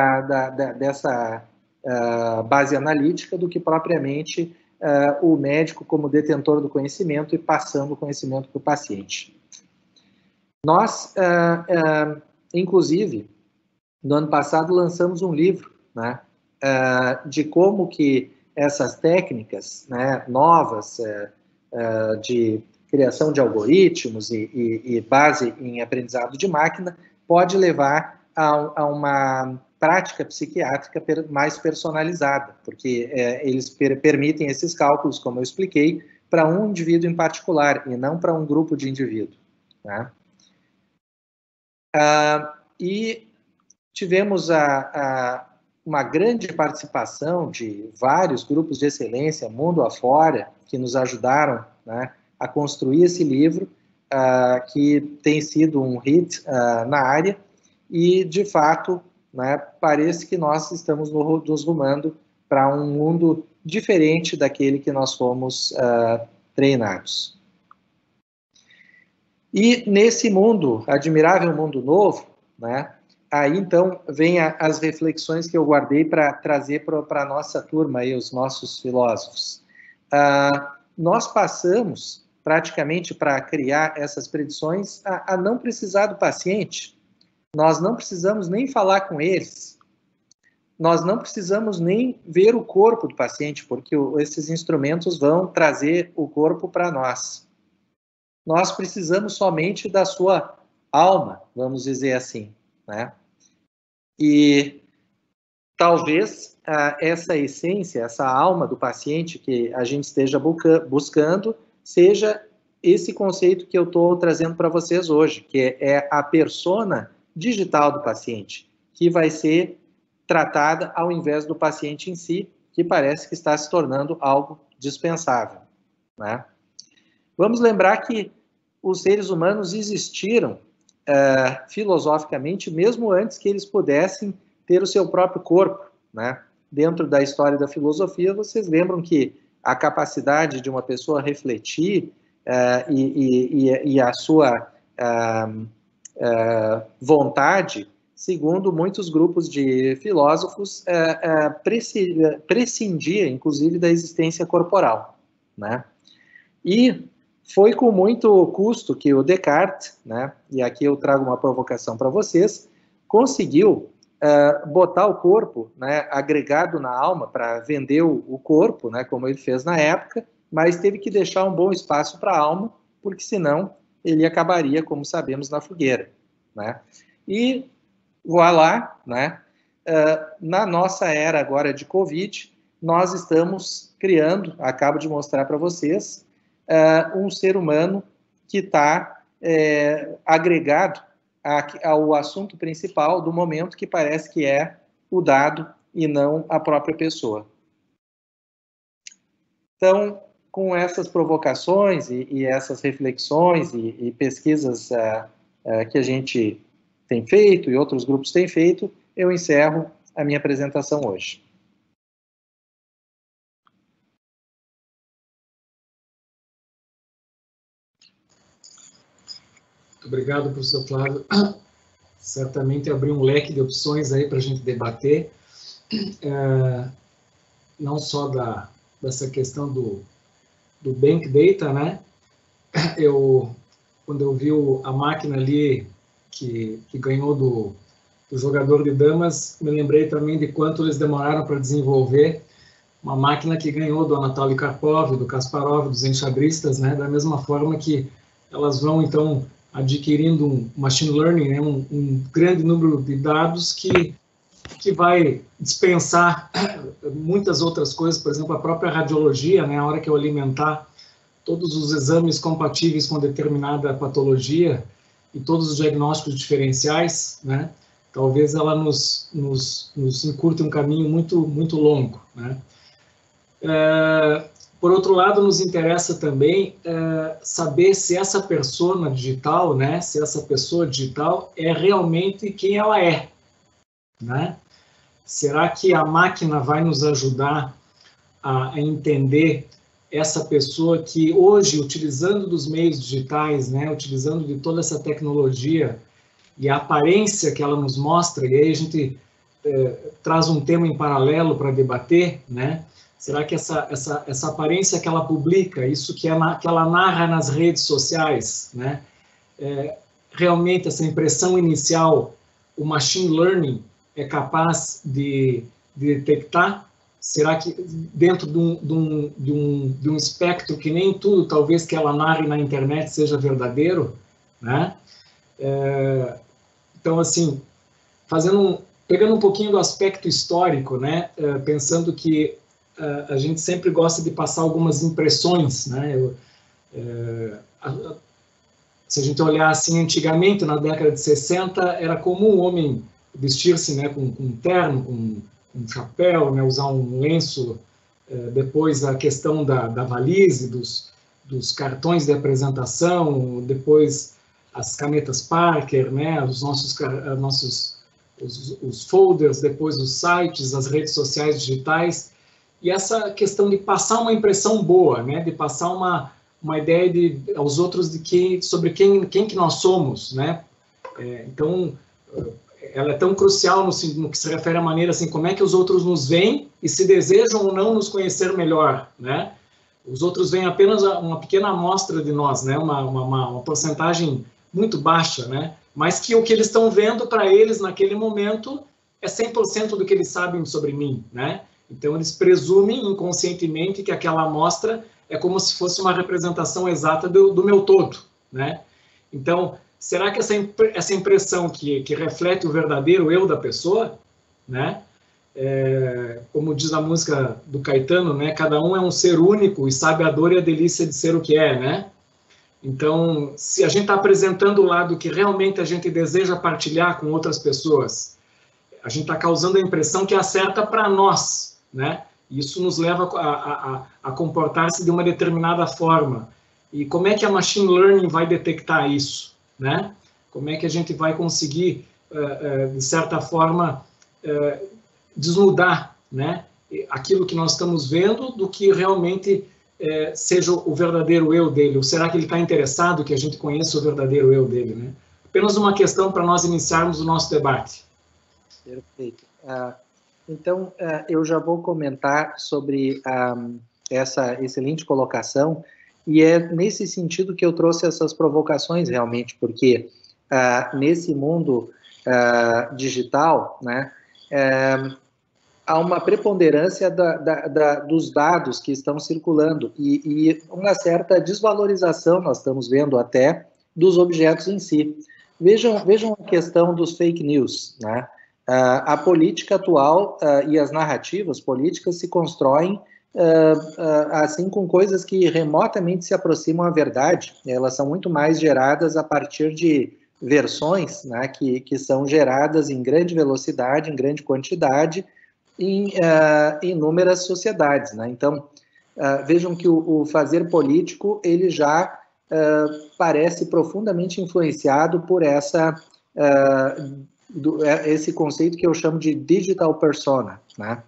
S3: dessa base analítica do que propriamente o médico como detentor do conhecimento e passando o conhecimento para o paciente. Nós, inclusive, no ano passado lançamos um livro, né, de como que essas técnicas, né, novas de criação de algoritmos e base em aprendizado de máquina pode levar a uma prática psiquiátrica mais personalizada, porque eles permitem esses cálculos, como eu expliquei, para um indivíduo em particular e não para um grupo de indivíduos, né? E tivemos uma grande participação de vários grupos de excelência, mundo afora, que nos ajudaram, né, a construir esse livro, que tem sido um hit na área, e, de fato, né, parece que nós estamos nos rumando para um mundo diferente daquele que nós fomos treinados. E nesse mundo, admirável mundo novo, né, aí então vem as reflexões que eu guardei para trazer para a nossa turma e os nossos filósofos. Nós passamos praticamente para criar essas predições a não precisar do paciente. Nós não precisamos nem falar com eles. Nós não precisamos nem ver o corpo do paciente, porque esses instrumentos vão trazer o corpo para nós. Nós precisamos somente da sua alma, vamos dizer assim, né? E talvez essa essência, essa alma do paciente que a gente esteja buscando, seja esse conceito que eu estou trazendo para vocês hoje, que é a persona digital do paciente, que vai ser tratada ao invés do paciente em si, que parece que está se tornando algo dispensável, né? Vamos lembrar que os seres humanos existiram filosoficamente, mesmo antes que eles pudessem ter o seu próprio corpo, né? Dentro da história da filosofia, vocês lembram que a capacidade de uma pessoa refletir e a sua vontade, segundo muitos grupos de filósofos, prescindia, inclusive, da existência corporal, né? E foi com muito custo que o Descartes, né, e aqui eu trago uma provocação para vocês, conseguiu botar o corpo, né, agregado na alma, para vender o corpo, né, como ele fez na época, mas teve que deixar um bom espaço para a alma, porque senão ele acabaria, como sabemos, na fogueira, né? E voilá, né, na nossa era agora de Covid, nós estamos criando, acabo de mostrar para vocês, um ser humano que está agregado ao assunto principal do momento, que parece que é o dado e não a própria pessoa. Então, com essas provocações e essas reflexões e pesquisas que a gente tem feito e outros grupos têm feito, eu encerro a minha apresentação hoje.
S1: Muito obrigado, professor Flávio. Certamente abriu um leque de opções aí para a gente debater, não só dessa questão do Bank Data, né? Quando eu vi a máquina ali que ganhou do jogador de damas, me lembrei também de quanto eles demoraram para desenvolver uma máquina que ganhou do Anatoly Karpov, do Kasparov, dos enxadristas, né? Da mesma forma que elas vão, então, adquirindo um machine learning, né? um grande número de dados que vai dispensar muitas outras coisas, por exemplo, a própria radiologia, né? A hora que eu alimentar todos os exames compatíveis com determinada patologia e todos os diagnósticos diferenciais, né? Talvez ela nos encurte um caminho muito longo, né? Por outro lado, nos interessa também saber se essa persona digital, né, se essa pessoa digital é realmente quem ela é, né? Será que a máquina vai nos ajudar a entender essa pessoa que hoje, utilizando dos meios digitais, né, utilizando de toda essa tecnologia e a aparência que ela nos mostra, e aí a gente traz um tema em paralelo para debater, né? Será que essa aparência que ela publica, isso que ela narra nas redes sociais, né? Realmente essa impressão inicial, o machine learning é capaz de detectar? Será que dentro de um espectro que nem tudo, talvez, que ela narre na internet seja verdadeiro, né? Então, assim, pegando um pouquinho do aspecto histórico, né? Pensando que a gente sempre gosta de passar algumas impressões, né? Se a gente olhar assim, antigamente, na década de 60, era comum o homem vestir-se, né, com um terno, com um chapéu, né, usar um lenço. Depois a questão da valise, dos cartões de apresentação, depois as canetas Parker, né, os folders, depois os sites, as redes sociais digitais. E essa questão de passar uma impressão boa, né, de passar uma ideia aos outros sobre quem que nós somos, né? Então, ela é tão crucial no que se refere à maneira assim, como é que os outros nos veem e se desejam ou não nos conhecer melhor, né? Os outros veem apenas uma pequena amostra de nós, né? Uma porcentagem muito baixa, né? Mas que o que eles estão vendo para eles naquele momento é 100% do que eles sabem sobre mim, né? Então, eles presumem inconscientemente que aquela amostra é como se fosse uma representação exata do meu todo, né? Então, será que essa impressão que reflete o verdadeiro eu da pessoa, né? Como diz a música do Caetano, né? Cada um é um ser único e sabe a dor e a delícia de ser o que é, né? Então, se a gente está apresentando o lado que realmente a gente deseja partilhar com outras pessoas, a gente está causando a impressão que é certa para nós, né? Isso nos leva a comportar-se de uma determinada forma. E como é que a machine learning vai detectar isso, né? Como é que a gente vai conseguir, de certa forma, desnudar, né, aquilo que nós estamos vendo do que realmente seja o verdadeiro eu dele? Ou será que ele está interessado que a gente conheça o verdadeiro eu dele, né? Apenas uma questão para nós iniciarmos o nosso debate.
S3: Perfeito. Então, eu já vou comentar sobre essa excelente colocação, e é nesse sentido que eu trouxe essas provocações realmente, porque nesse mundo digital, né, há uma preponderância dos dados que estão circulando e uma certa desvalorização, nós estamos vendo até, dos objetos em si. Vejam a questão dos fake news, né? A política atual e as narrativas políticas se constroem assim com coisas que remotamente se aproximam à verdade. Elas são muito mais geradas a partir de versões, né, que são geradas em grande velocidade, em grande quantidade, em inúmeras sociedades, né? Então, vejam que o fazer político ele já parece profundamente influenciado por esse conceito que eu chamo de digital persona, né?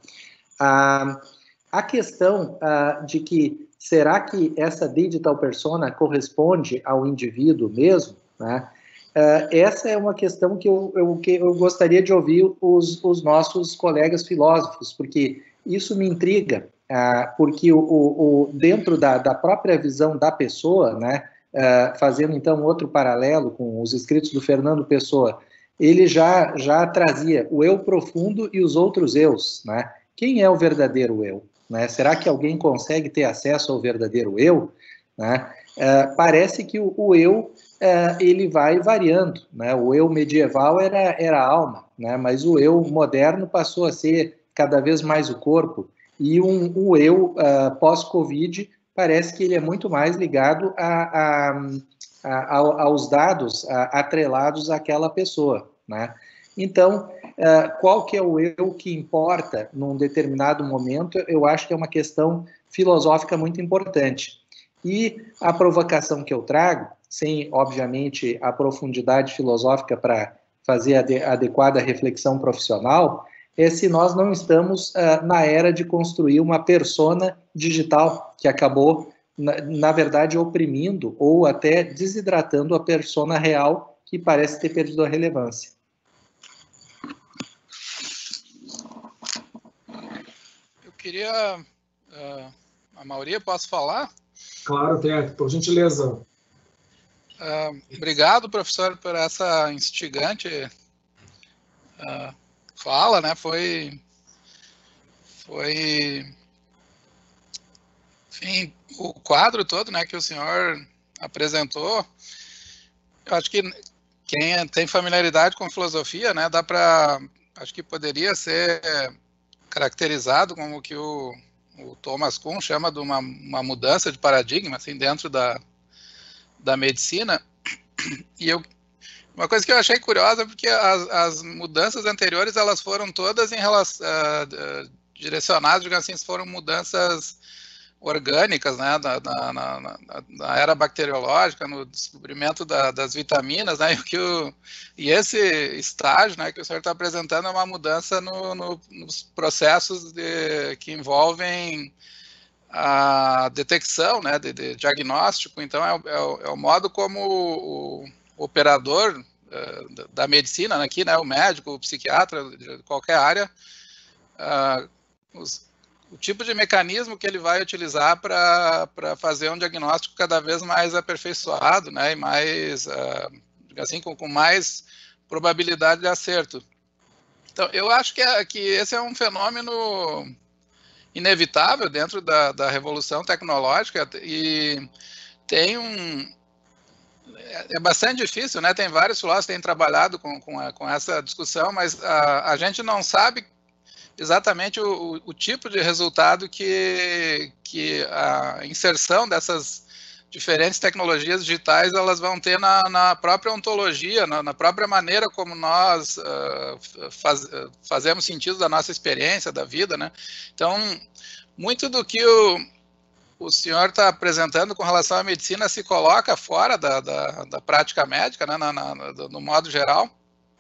S3: A questão de que será que essa digital persona corresponde ao indivíduo mesmo, né? Essa é uma questão que eu gostaria de ouvir os nossos colegas filósofos, porque isso me intriga, porque dentro da própria visão da pessoa, né, fazendo então outro paralelo com os escritos do Fernando Pessoa, ele já trazia o eu profundo e os outros eus, né? Quem é o verdadeiro eu, né? Será que alguém consegue ter acesso ao verdadeiro eu, né? Parece que o eu ele vai variando, né? O eu medieval era a alma, né? Mas o eu moderno passou a ser cada vez mais o corpo, e o eu pós-Covid parece que ele é muito mais ligado aos dados atrelados àquela pessoa, né? Então, qual que é o eu que importa num determinado momento? Eu acho que é uma questão filosófica muito importante. E a provocação que eu trago, sem, obviamente, a profundidade filosófica para fazer a adequada reflexão profissional, é se nós não estamos na era de construir uma persona digital que acabou, na verdade, oprimindo ou até desidratando a persona real, que parece ter perdido a relevância.
S5: Eu queria... a maioria, posso falar?
S1: Claro, Teto, por gentileza.
S5: Obrigado, professor, por essa instigante fala, né? Foi, enfim, o quadro todo, né, que o senhor apresentou. Eu acho que quem tem familiaridade com filosofia, né, acho que poderia ser caracterizado como que o Thomas Kuhn chama de uma mudança de paradigma, assim, dentro da medicina. E uma coisa que eu achei curiosa, porque as mudanças anteriores, elas foram todas em relação, direcionadas, digamos assim, foram mudanças orgânicas, né, na era bacteriológica, no descobrimento das vitaminas, né, e esse estágio, né, que o senhor está apresentando é uma mudança nos processos que envolvem a detecção, né, de diagnóstico. Então é o modo como o operador da medicina aqui, né, o médico, o psiquiatra de qualquer área, o tipo de mecanismo que ele vai utilizar para fazer um diagnóstico cada vez mais aperfeiçoado, né, e mais, assim, com mais probabilidade de acerto. Então, eu acho que esse é um fenômeno inevitável dentro da revolução tecnológica, e tem é bastante difícil, né? Tem vários filósofos que têm trabalhado com essa discussão, mas a gente não sabe exatamente o tipo de resultado que a inserção dessas diferentes tecnologias digitais elas vão ter na própria ontologia, na própria maneira como nós fazemos sentido da nossa experiência, da vida, né? Então, muito do que o senhor está apresentando com relação à medicina se coloca fora da prática médica, né, no modo geral.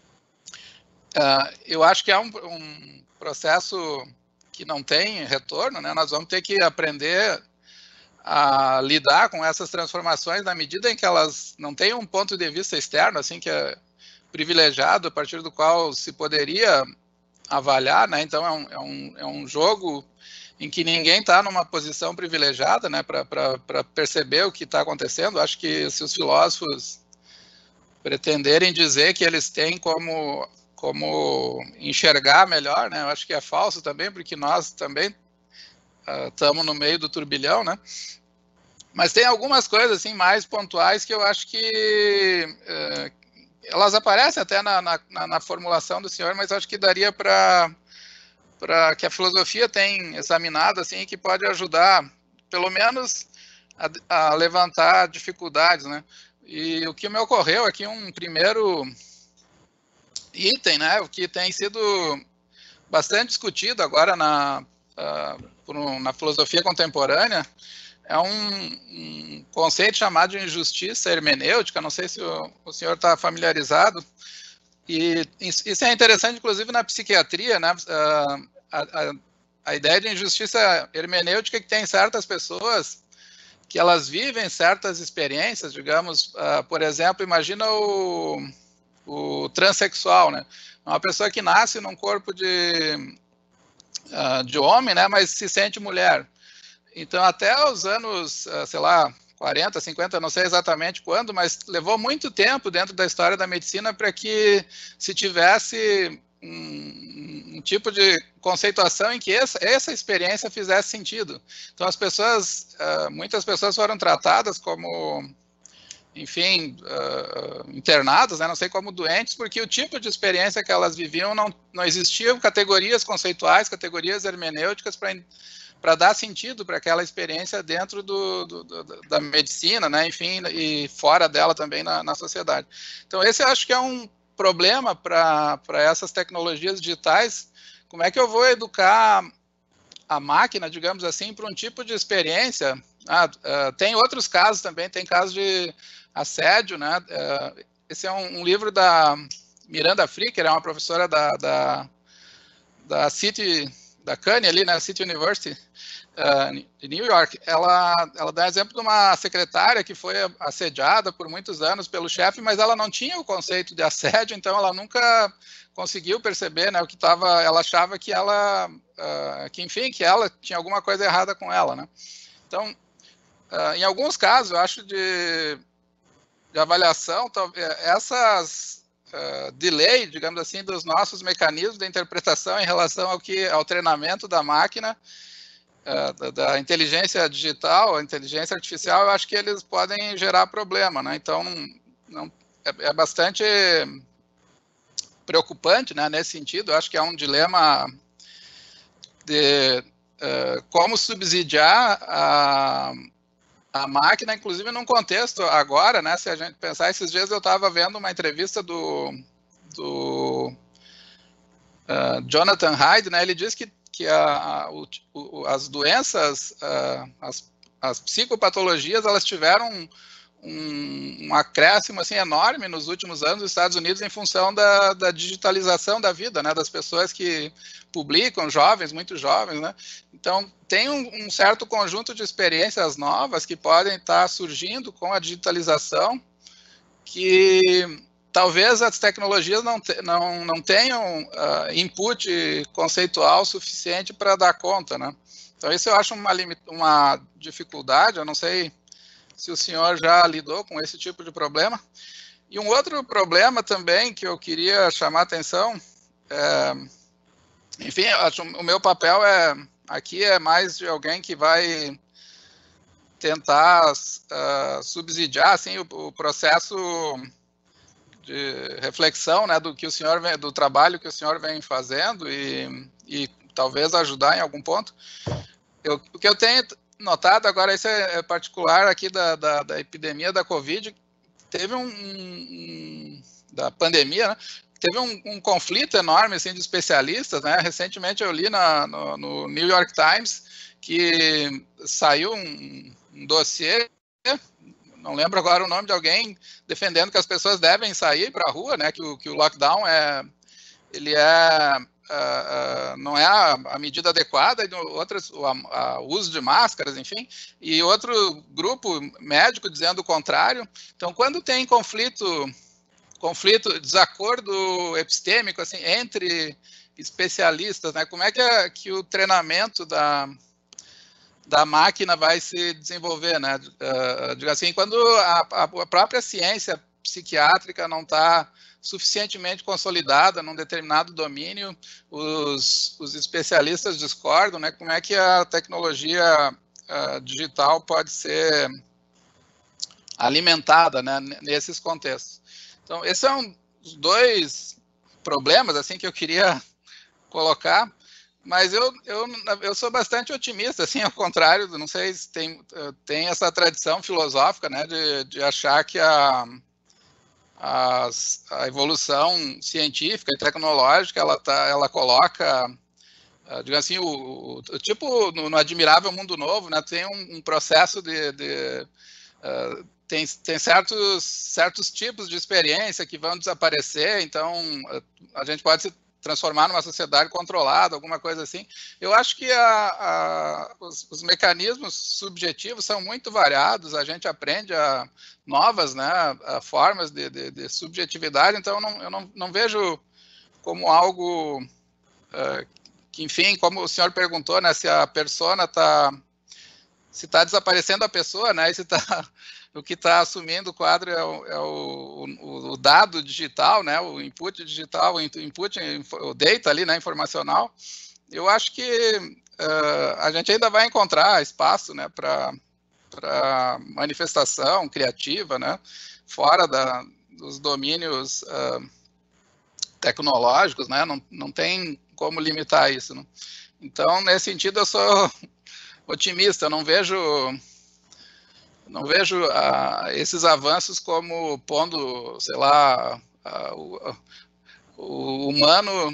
S5: Eu acho que é um processo que não tem retorno, né? Nós vamos ter que aprender a lidar com essas transformações na medida em que elas não têm um ponto de vista externo, assim, que é privilegiado, a partir do qual se poderia avaliar, né? Então é um jogo em que ninguém está numa posição privilegiada, né, para perceber o que está acontecendo. Acho que se os filósofos pretenderem dizer que eles têm como enxergar melhor, né, eu acho que é falso também, porque nós também estamos no meio do turbilhão, né? Mas tem algumas coisas assim mais pontuais que eu acho que elas aparecem até na formulação do senhor, mas acho que daria para que a filosofia tem examinado, assim, que pode ajudar, pelo menos, a levantar dificuldades, né? E o que me ocorreu aqui, um primeiro item, né, o que tem sido bastante discutido agora na filosofia contemporânea, é um conceito chamado de injustiça hermenêutica. Não sei se o senhor está familiarizado. E isso é interessante, inclusive, na psiquiatria, né? A ideia de injustiça hermenêutica é que tem certas pessoas que elas vivem certas experiências, digamos, por exemplo, imagina o transexual, né? Uma pessoa que nasce num corpo de homem, né, mas se sente mulher. Então, até os anos, sei lá, 40, 50, não sei exatamente quando, mas levou muito tempo dentro da história da medicina para que se tivesse um tipo de conceituação em que essa experiência fizesse sentido. Então, as pessoas, muitas pessoas foram tratadas como, enfim, internadas, né, não sei, como doentes, porque o tipo de experiência que elas viviam não existiam categorias conceituais, categorias hermenêuticas para dar sentido para aquela experiência dentro da medicina, né, enfim, e fora dela também na sociedade. Então, esse eu acho que é um problema para essas tecnologias digitais. Como é que eu vou educar a máquina, digamos assim, para um tipo de experiência? Tem outros casos também, tem casos de assédio, né? Esse é um livro da Miranda Fricker, é uma professora da City, da CUNY ali, né, City University, de New York. Ela dá exemplo de uma secretária que foi assediada por muitos anos pelo chefe, mas ela não tinha o conceito de assédio, então ela nunca conseguiu perceber, né, o que estava. Ela achava que enfim, que ela tinha alguma coisa errada com ela, né? Então, em alguns casos, eu acho de avaliação, essas delay, digamos assim, dos nossos mecanismos de interpretação em relação ao treinamento da máquina, da inteligência digital, a inteligência artificial, eu acho que eles podem gerar problema, né? Então, é bastante preocupante, né, nesse sentido. Eu acho que é um dilema de como subsidiar a máquina, inclusive num contexto agora, né, se a gente pensar, esses dias eu estava vendo uma entrevista do Jonathan Haidt, né, ele diz que as doenças, as psicopatologias, elas tiveram um acréscimo assim, enorme nos últimos anos nos Estados Unidos em função da digitalização da vida, né, das pessoas que publicam, jovens, muito jovens, né? Então, tem um certo conjunto de experiências novas que podem estar surgindo com a digitalização, que talvez as tecnologias não tenham input conceitual suficiente para dar conta, né? Então, isso eu acho uma dificuldade. Eu não sei se o senhor já lidou com esse tipo de problema. E um outro problema também que eu queria chamar a atenção, enfim, o meu papel aqui é mais de alguém que vai tentar subsidiar assim, o processo de reflexão, né, do trabalho que o senhor vem fazendo e talvez ajudar em algum ponto. O que eu tenho notado agora, isso é particular aqui da epidemia da Covid, teve da pandemia, né? Teve um conflito enorme assim, de especialistas, né? Recentemente eu li no New York Times que saiu um dossiê, não lembro agora o nome de alguém, defendendo que as pessoas devem sair para a rua, né, que o lockdown não é a medida adequada, e outras, o uso de máscaras, enfim, e outro grupo médico dizendo o contrário. Então, quando tem conflito, desacordo epistêmico, assim, entre especialistas, né, como é que o treinamento da máquina vai se desenvolver, né? Digo assim, quando a própria ciência psiquiátrica não está suficientemente consolidada num determinado domínio, os especialistas discordam, né? Como é que a tecnologia digital pode ser alimentada, né, nesses contextos. Então, esses são os dois problemas assim que eu queria colocar. Mas eu sou bastante otimista, assim, ao contrário, não sei se tem essa tradição filosófica, né, de achar que a evolução científica e tecnológica, ela coloca, digamos assim, tipo no Admirável Mundo Novo, né, tem um processo tem certos tipos de experiência que vão desaparecer, então a gente pode se transformar numa sociedade controlada, alguma coisa assim. Eu acho que os mecanismos subjetivos são muito variados, a gente aprende novas, né, formas de subjetividade, então eu não vejo como algo que, enfim, como o senhor perguntou, né, se a persona se está desaparecendo a pessoa, né, e se o que está assumindo o quadro é o dado digital, né, o input digital, o data ali, né, informacional. Eu acho que a gente ainda vai encontrar espaço, né, para manifestação criativa, né, fora dos domínios tecnológicos, né, não tem como limitar isso, né? Então, nesse sentido, eu sou otimista, eu não vejo esses avanços como pondo, sei lá, o humano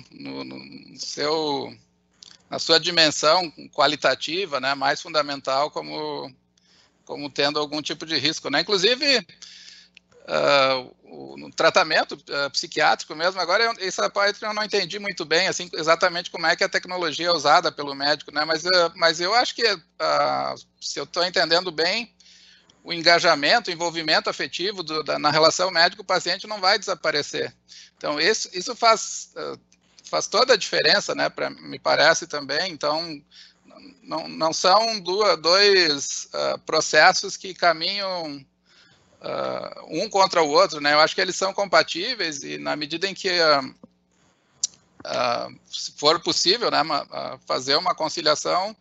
S5: na sua dimensão qualitativa, né, mais fundamental, como tendo algum tipo de risco, né? Inclusive, no tratamento psiquiátrico mesmo, agora essa parte eu não entendi muito bem, assim, exatamente como é que a tecnologia é usada pelo médico, né? Mas eu acho que, se eu estou entendendo bem, o engajamento, o envolvimento afetivo na relação médico-paciente não vai desaparecer. Então, isso faz toda a diferença, né, me parece também. Então, não são dois processos que caminham um contra o outro, né? Eu acho que eles são compatíveis e, na medida em que se for possível, né, fazer uma conciliação,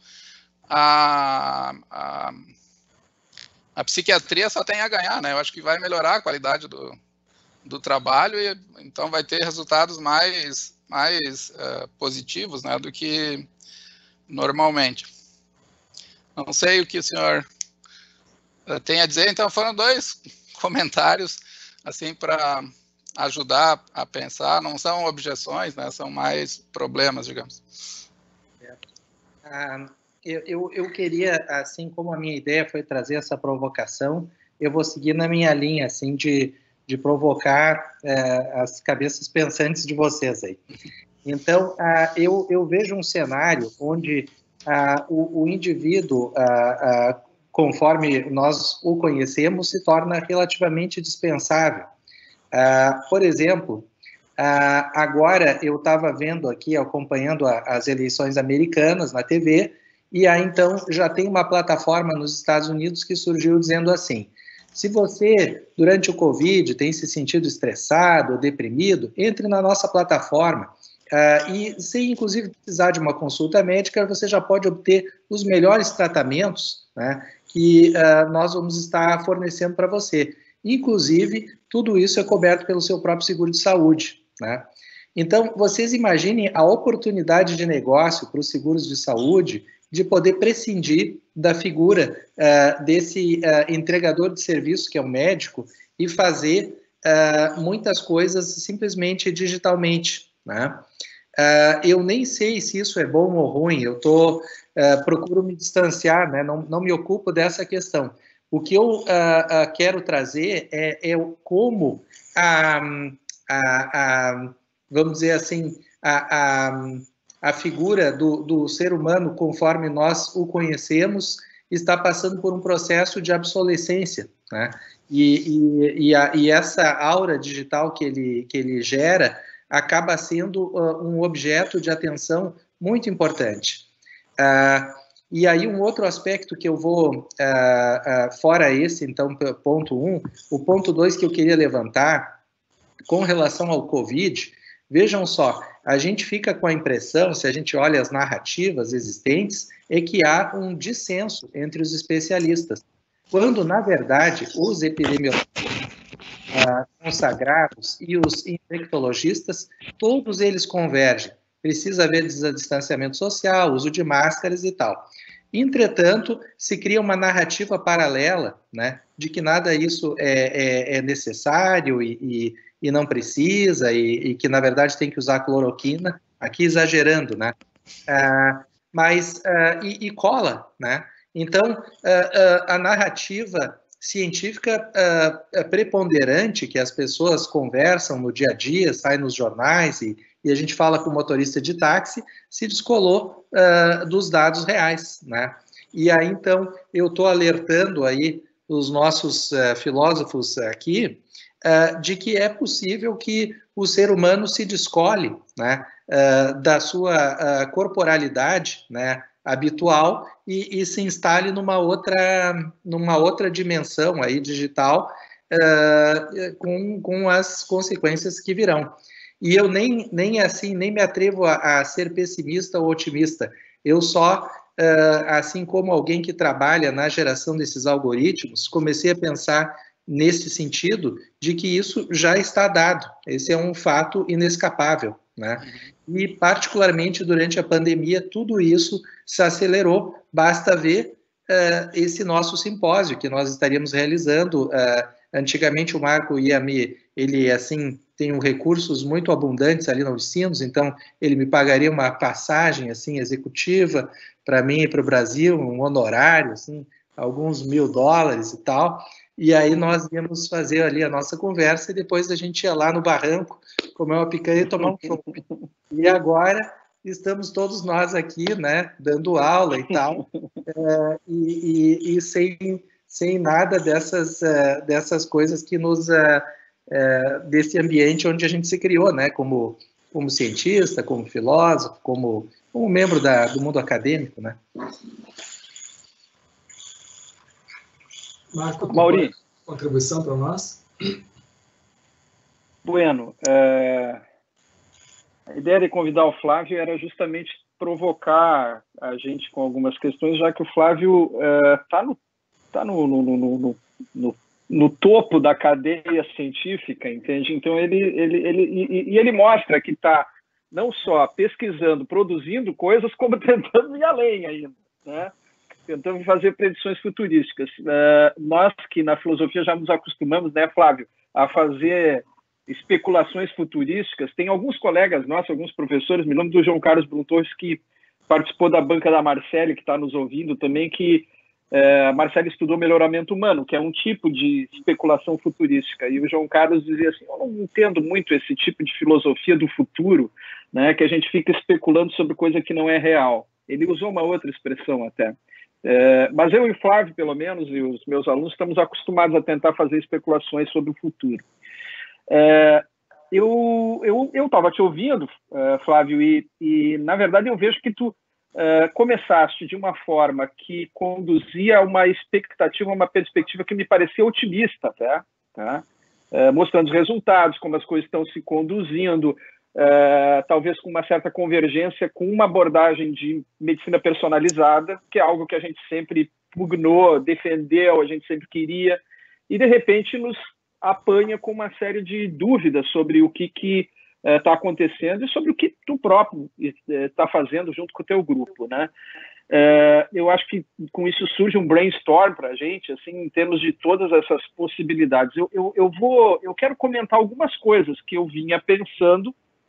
S5: a psiquiatria só tem a ganhar, né? Eu acho que vai melhorar a qualidade do trabalho e então vai ter resultados mais positivos, né, do que normalmente. Não sei o que o senhor tem a dizer, então foram dois comentários assim para ajudar a pensar, não são objeções, né, são mais problemas, digamos.
S3: Eu queria, assim como a minha ideia foi trazer essa provocação, eu vou seguir na minha linha, assim, de provocar as cabeças pensantes de vocês aí. Então, eu vejo um cenário onde o indivíduo, conforme nós o conhecemos, se torna relativamente dispensável. Por exemplo, agora eu estava vendo aqui, acompanhando as eleições americanas na TV, e aí, então, já tem uma plataforma nos Estados Unidos que surgiu dizendo assim: se você, durante o Covid, tem se sentido estressado ou deprimido, entre na nossa plataforma e, sem, inclusive, precisar de uma consulta médica, você já pode obter os melhores tratamentos, né, que nós vamos estar fornecendo para você. Inclusive, tudo isso é coberto pelo seu próprio seguro de saúde, né? Então, vocês imaginem a oportunidade de negócio para os seguros de saúde de poder prescindir da figura desse entregador de serviço, que é o médico, e fazer muitas coisas simplesmente digitalmente, né? Eu nem sei se isso é bom ou ruim, eu procuro me distanciar, né? Não me ocupo dessa questão. O que eu quero trazer é como vamos dizer assim, a figura do ser humano, conforme nós o conhecemos, está passando por um processo de obsolescência, né? E essa aura digital que ele gera acaba sendo um objeto de atenção muito importante. E aí um outro aspecto que eu vou, fora esse, então, ponto 1, o ponto 2 que eu queria levantar, com relação ao Covid, vejam só, a gente fica com a impressão, se a gente olha as narrativas existentes, é que há um dissenso entre os especialistas, quando, na verdade, os epidemiologistas consagrados e os infectologistas, todos eles convergem. Precisa haver distanciamento social, uso de máscaras e tal. Entretanto, se cria uma narrativa paralela, né, de que nada isso é necessário e não precisa, e que, na verdade, tem que usar cloroquina, aqui exagerando, né? Mas cola, né? Então, a narrativa científica preponderante que as pessoas conversam no dia a dia, sai nos jornais e a gente fala com o motorista de táxi, se descolou dos dados reais, né? E aí, então, eu estou alertando aí os nossos filósofos aqui de que é possível que o ser humano se descole, né, da sua corporalidade, né, habitual e se instale numa outra dimensão aí digital com as consequências que virão. E eu nem me atrevo a ser pessimista ou otimista. Eu só, assim como alguém que trabalha na geração desses algoritmos, comecei a pensar nesse sentido de que isso já está dado. Esse é um fato inescapável, né? E, particularmente, durante a pandemia, tudo isso se acelerou. Basta ver esse nosso simpósio que nós estaríamos realizando. Antigamente, o Marco ele, assim, tem recursos muito abundantes ali nos Sinos, então ele me pagaria uma passagem, assim, executiva para mim e para o Brasil, um honorário, assim, alguns $1.000 e tal. E aí nós íamos fazer ali a nossa conversa e depois a gente ia lá no barranco, comer uma picanha e tomar um chopp. E agora estamos todos nós aqui, né, dando aula e tal, e sem nada dessas coisas que nos... desse ambiente onde a gente se criou, né, como cientista, como filósofo, como membro do mundo acadêmico, né.
S1: Marco,
S6: Mauri,
S1: contribuição para nós?
S6: Bueno, a ideia de convidar o Flávio era justamente provocar a gente com algumas questões, já que o Flávio está no topo da cadeia científica, entende? Então ele mostra que está não só pesquisando, produzindo coisas, como tentando ir além ainda, né? Tentando fazer predições futurísticas. Nós que na filosofia já nos acostumamos, né, Flávio, a fazer especulações futurísticas. Tem alguns colegas nossos, alguns professores, me lembro do João Carlos Bruntorres, que participou da banca da Marcele, que está nos ouvindo também, que a Marcele estudou melhoramento humano, que é um tipo de especulação futurística. E o João Carlos dizia assim, eu não entendo muito esse tipo de filosofia do futuro, né, que a gente fica especulando sobre coisa que não é real. Ele usou uma outra expressão até. Mas eu e o Flávio, pelo menos, e os meus alunos, estamos acostumados a tentar fazer especulações sobre o futuro. Eu estava te ouvindo, Flávio, e na verdade eu vejo que tu começaste de uma forma que conduzia a uma expectativa, uma perspectiva que me parecia otimista até, tá? Mostrando os resultados, como as coisas estão se conduzindo, talvez com uma certa convergência com uma abordagem de medicina personalizada, que é algo que a gente sempre pugnou, defendeu, a gente sempre queria, e de repente nos apanha com uma série de dúvidas sobre o que está acontecendo e sobre o que tu próprio está fazendo junto com o teu grupo, né? Eu acho que com isso surge um brainstorm para a gente, assim, em termos de todas essas possibilidades. Eu quero comentar algumas coisas que eu vinha pensando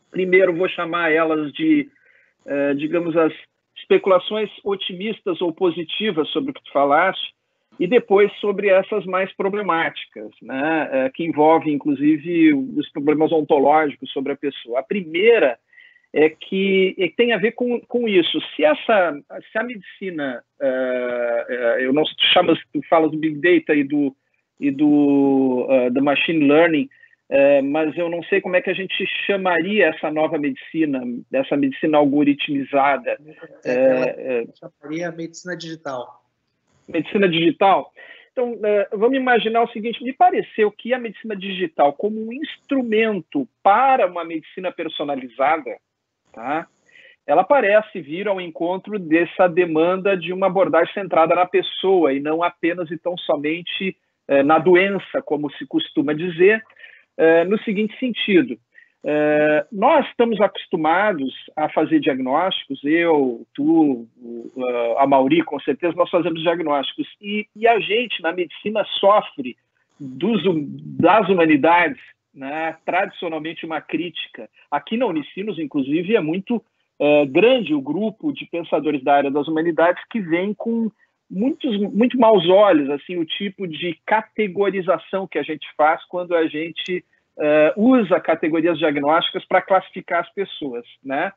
S6: primeiro vou chamar elas de, digamos, as especulações otimistas ou positivas sobre o que tu falaste, e depois sobre essas mais problemáticas, né, que envolvem, inclusive, os problemas ontológicos sobre a pessoa. A primeira é que tem a ver com isso. Se a medicina, eu não chamo, tu falas do Big Data e do Machine Learning, mas eu não sei como é que a gente chamaria essa nova medicina, essa medicina algoritmizada.
S3: Chamaria medicina digital.
S6: Medicina digital? Então, vamos imaginar o seguinte, me pareceu que a medicina digital, como um instrumento para uma medicina personalizada, tá? Ela parece vir ao encontro dessa demanda de uma abordagem centrada na pessoa e não apenas e tão somente na doença, como se costuma dizer, no seguinte sentido. Nós estamos acostumados a fazer diagnósticos, eu, tu, a Mauri, com certeza, nós fazemos diagnósticos, e a gente, na medicina, sofre das humanidades, né, tradicionalmente uma crítica. Aqui na Unicinos, inclusive, é muito grande o grupo de pensadores da área das humanidades que vem com muito maus olhos assim, o tipo de categorização que a gente faz quando a gente usa categorias diagnósticas para classificar as pessoas, né?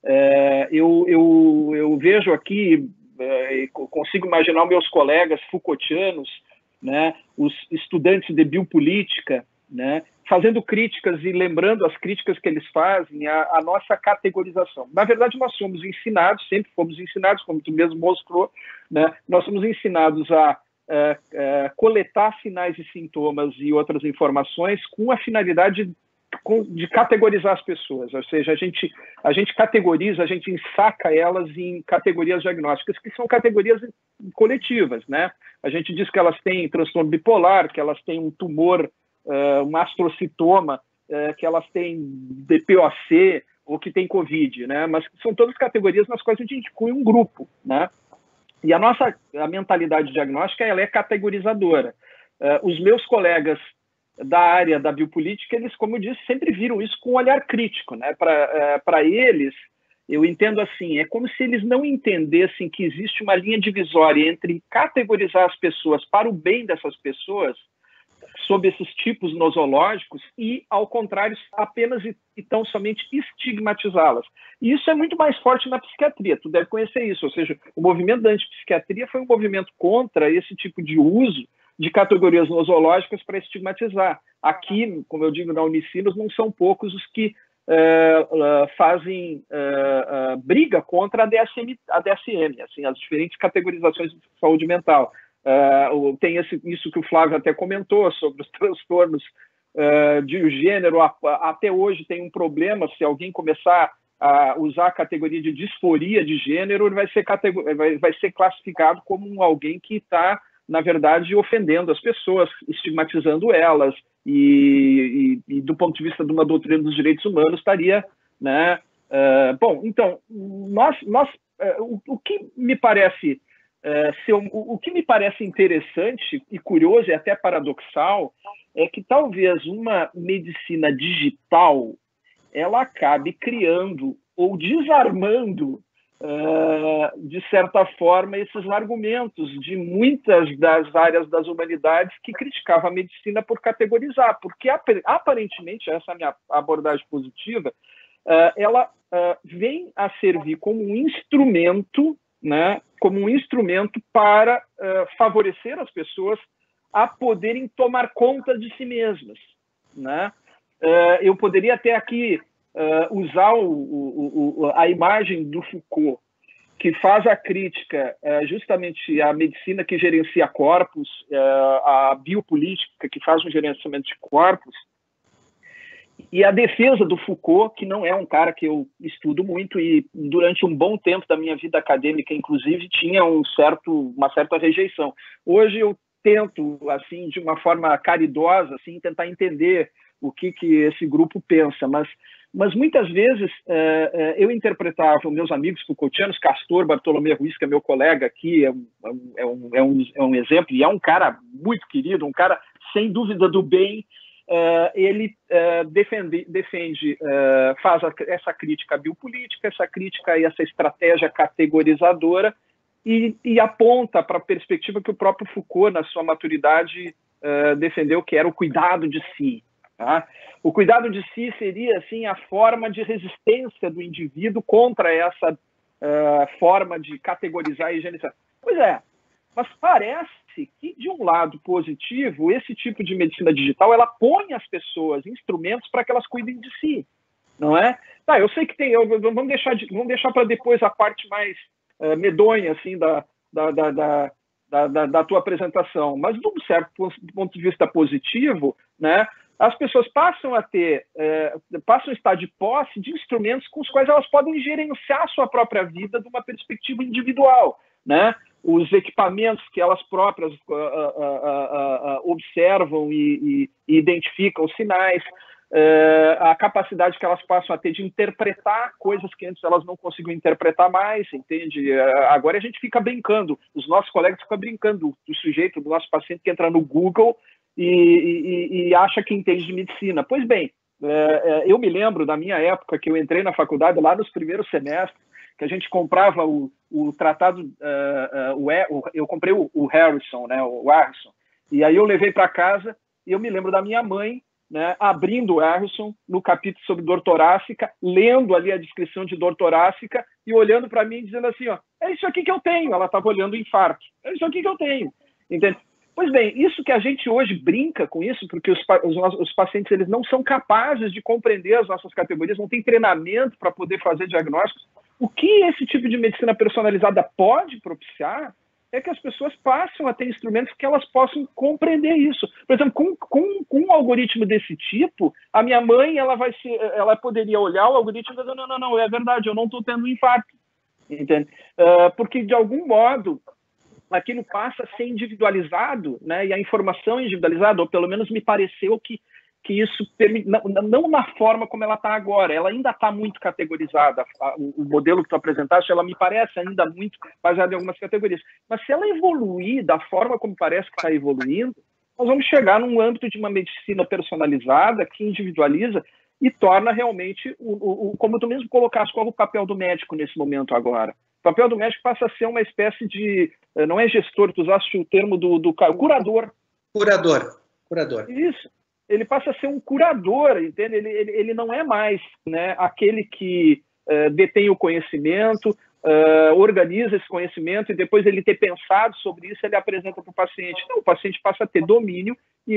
S6: Eu vejo aqui, consigo imaginar os meus colegas Foucaultianos, né, os estudantes de biopolítica, né, fazendo críticas e lembrando as críticas que eles fazem à nossa categorização. Na verdade, nós somos ensinados, sempre fomos ensinados, como tu mesmo mostrou, né, nós somos ensinados a coletar sinais e sintomas e outras informações com a finalidade de categorizar as pessoas, ou seja, a gente categoriza, a gente ensaca elas em categorias diagnósticas, que são categorias coletivas, né? A gente diz que elas têm transtorno bipolar, que elas têm um tumor, um astrocitoma, que elas têm DPOC ou que têm Covid, né? Mas são todas categorias nas quais a gente inclui um grupo, né? E a mentalidade diagnóstica ela é categorizadora. Os meus colegas da área da biopolítica, eles, como eu disse, sempre viram isso com um olhar crítico, né? Para eles, eu entendo assim, é como se eles não entendessem que existe uma linha divisória entre categorizar as pessoas para o bem dessas pessoas, sob esses tipos nosológicos, e, ao contrário, apenas e tão somente estigmatizá-las. E isso é muito mais forte na psiquiatria, tu deve conhecer isso, ou seja, o movimento da antipsiquiatria foi um movimento contra esse tipo de uso de categorias nosológicas para estigmatizar. Aqui, como eu digo, na Unicinos, não são poucos os que fazem briga contra a DSM, assim, as diferentes categorizações de saúde mental. Tem isso que o Flávio até comentou sobre os transtornos de gênero. Até hoje tem um problema, se alguém começar a usar a categoria de disforia de gênero, ele vai ser classificado como alguém que está, na verdade, ofendendo as pessoas, estigmatizando elas, e do ponto de vista de uma doutrina dos direitos humanos estaria, né? Bom, então, o que me parece o que me parece interessante e curioso e até paradoxal é que talvez uma medicina digital ela acabe criando ou desarmando, de certa forma, esses argumentos de muitas das áreas das humanidades que criticavam a medicina por categorizar, porque aparentemente, essa é a minha abordagem positiva, ela vem a servir como um instrumento, né, como um instrumento para favorecer as pessoas a poderem tomar conta de si mesmas, né? Eu poderia até aqui usar a imagem do Foucault, que faz a crítica justamente à medicina que gerencia corpos, à biopolítica que faz um gerenciamento de corpos, e a defesa do Foucault, que não é um cara que eu estudo muito e durante um bom tempo da minha vida acadêmica, inclusive, tinha uma certa rejeição. Hoje eu tento, assim, de uma forma caridosa, assim, tentar entender o que esse grupo pensa, mas muitas vezes eu interpretava meus amigos Foucaultianos, Castor Bartolomé Ruiz, que é meu colega aqui, é um exemplo, e é um cara muito querido, um cara sem dúvida do bem, ele faz essa crítica biopolítica, essa crítica e essa estratégia categorizadora e aponta para a perspectiva que o próprio Foucault, na sua maturidade, defendeu, que era o cuidado de si. Tá? O cuidado de si seria, assim, a forma de resistência do indivíduo contra essa forma de categorizar e higienizar. Pois é, mas parece que, de um lado positivo, esse tipo de medicina digital, ela põe as pessoas instrumentos para que elas cuidem de si, não é? Tá, eu sei que tem, vamos deixar para depois a parte mais medonha, assim, da tua apresentação, mas de um certo ponto de vista positivo, né, as pessoas passam a estar de posse de instrumentos com os quais elas podem gerenciar a sua própria vida de uma perspectiva individual, né? Os equipamentos que elas próprias observam e identificam os sinais, a capacidade que elas passam a ter de interpretar coisas que antes elas não conseguiam interpretar mais, entende? Agora a gente fica brincando, os nossos colegas ficam brincando do sujeito, do nosso paciente que entra no Google e acha que entende de medicina. Pois bem, eu me lembro da minha época que eu entrei na faculdade, lá nos primeiros semestres, que a gente comprava o tratado, eu comprei o Harrison, né, o Harrison, e aí eu levei para casa e eu me lembro da minha mãe, né, abrindo o Harrison no capítulo sobre dor torácica, lendo ali a descrição de dor torácica e olhando para mim e dizendo assim, ó, é isso aqui que eu tenho. Ela estava olhando o infarto. É isso aqui que eu tenho. Entende? Pois bem, isso que a gente hoje brinca com isso, porque os pacientes eles não são capazes de compreender as nossas categorias, não têm treinamento para poder fazer diagnósticos. O que esse tipo de medicina personalizada pode propiciar é que as pessoas passem a ter instrumentos que elas possam compreender isso. Por exemplo, com um algoritmo desse tipo, a minha mãe ela poderia olhar o algoritmo e dizer, não, é verdade, eu não estou tendo um infarto. Entende? Porque, de algum modo, aquilo passa a ser individualizado, né? E a informação individualizada, ou pelo menos me pareceu que isso, não na forma como ela está agora, ela ainda está muito categorizada. O modelo que tu apresentaste, ela me parece ainda muito baseada em algumas categorias. Mas se ela evoluir da forma como parece que está evoluindo, nós vamos chegar num âmbito de uma medicina personalizada que individualiza e torna realmente, como tu mesmo colocaste, qual é o papel do médico nesse momento agora? O papel do médico passa a ser uma espécie de, não é gestor, tu usaste o termo do curador.
S3: Curador.
S6: Isso. Ele passa a ser um curador, entende? Ele não é mais, né, aquele que detém o conhecimento, organiza esse conhecimento e depois ele ter pensado sobre isso, ele apresenta para o paciente. Não, o paciente passa a ter domínio e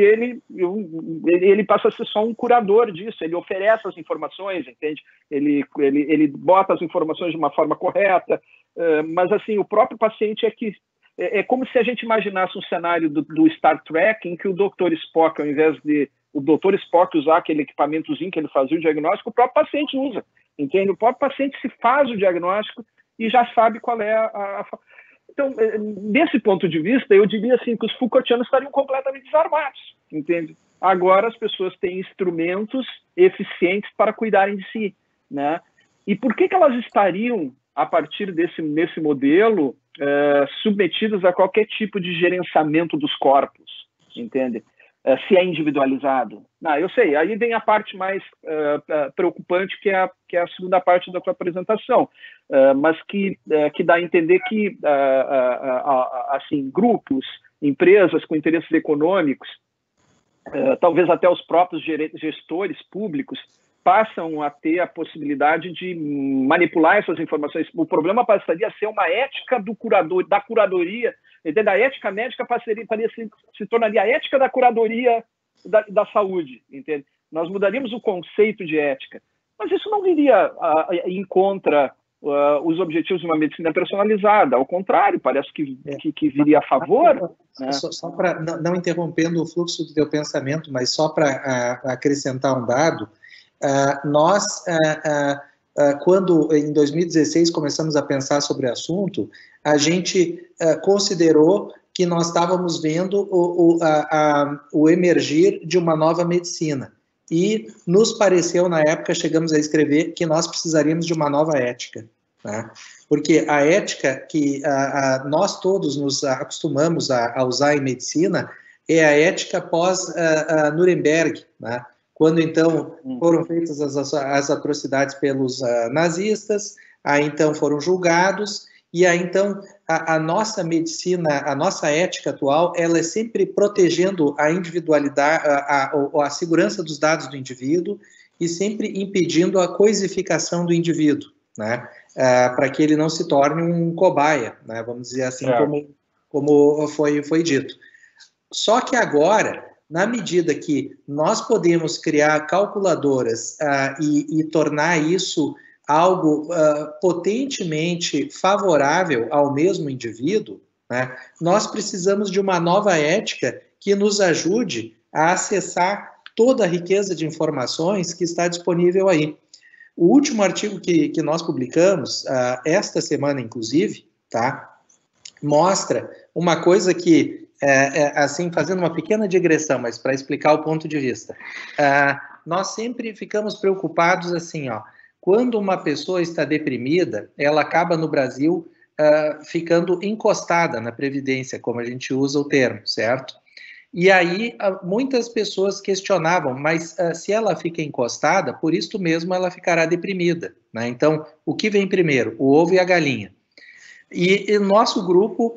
S6: ele passa a ser só um curador disso, ele oferece as informações, entende? Ele bota as informações de uma forma correta, mas assim, o próprio paciente é como se a gente imaginasse um cenário do Star Trek em que o Dr. Spock, ao invés de o Dr. Spock usar aquele equipamentozinho que ele fazia o diagnóstico, o próprio paciente usa, entende? O próprio paciente se faz o diagnóstico e já sabe qual é Então, desse ponto de vista, eu diria assim que os Foucaultianos estariam completamente desarmados, entende? Agora as pessoas têm instrumentos eficientes para cuidarem de si, né? E por que elas estariam, a partir desse modelo, submetidas a qualquer tipo de gerenciamento dos corpos, entende? Se é individualizado. Eu sei, aí vem a parte mais preocupante, que é a segunda parte da tua apresentação, mas que dá a entender que assim, grupos, empresas com interesses econômicos, talvez até os próprios gestores públicos, passam a ter a possibilidade de manipular essas informações. O problema passaria a ser uma ética da curadoria, entende? A ética médica se tornaria a ética da curadoria da saúde, entende? Nós mudaríamos o conceito de ética, mas isso não viria em contra os objetivos de uma medicina personalizada, ao contrário, parece que viria a favor. Né?
S3: Só para, não interrompendo o fluxo do teu pensamento, mas só para acrescentar um dado, nós, quando em 2016 começamos a pensar sobre o assunto, a gente considerou que nós estávamos vendo o emergir de uma nova medicina. E nos pareceu, na época, chegamos a escrever que nós precisaríamos de uma nova ética. Né? Porque a ética que nós todos nos acostumamos a usar em medicina é a ética pós-Nuremberg, né? Quando, então, foram feitas as atrocidades pelos nazistas, aí, então, foram julgados, e aí, então, a nossa medicina, a nossa ética atual, ela é sempre protegendo a individualidade, a segurança dos dados do indivíduo e sempre impedindo a coisificação do indivíduo, né? Para que ele não se torne um cobaia, né? Vamos dizer assim, como foi dito. Só que agora, na medida que nós podemos criar calculadoras e tornar isso algo potentemente favorável ao mesmo indivíduo, né, nós precisamos de uma nova ética que nos ajude a acessar toda a riqueza de informações que está disponível aí. O último artigo que nós publicamos, esta semana, inclusive, tá, mostra uma coisa que, assim, fazendo uma pequena digressão, mas para explicar o ponto de vista, nós sempre ficamos preocupados assim, ó, quando uma pessoa está deprimida, ela acaba no Brasil ficando encostada na Previdência, como a gente usa o termo, certo? E aí muitas pessoas questionavam, mas se ela fica encostada, por isso mesmo ela ficará deprimida, né? Então, o que vem primeiro, o ovo e a galinha? E nosso grupo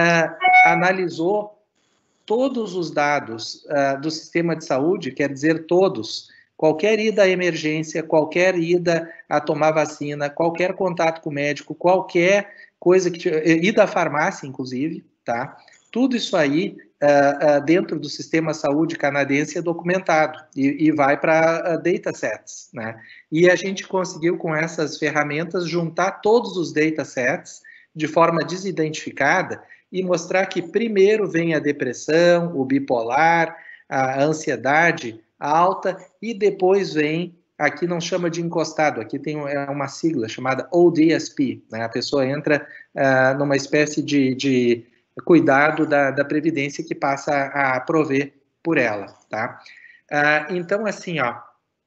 S3: analisou todos os dados do sistema de saúde, quer dizer, todos, qualquer ida à emergência, qualquer ida a tomar vacina, qualquer contato com o médico, qualquer coisa ida à farmácia, inclusive, tá? Tudo isso aí, dentro do sistema de saúde canadense, é documentado e vai para datasets, né? E a gente conseguiu, com essas ferramentas, juntar todos os datasets de forma desidentificada e mostrar que primeiro vem a depressão, o bipolar, a ansiedade alta e depois vem, aqui não chama de encostado, aqui tem uma sigla chamada ODSP, né? A pessoa entra numa espécie de cuidado da Previdência que passa a prover por ela, tá? Então, assim, ó,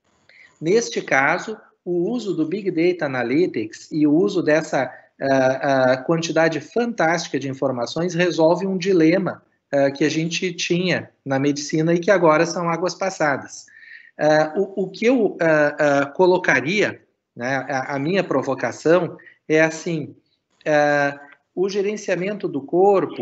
S3: neste caso, o uso do Big Data Analytics e o uso dessa quantidade fantástica de informações resolve um dilema que a gente tinha na medicina e que agora são águas passadas. O que eu colocaria, né, a minha provocação é assim, o gerenciamento do corpo,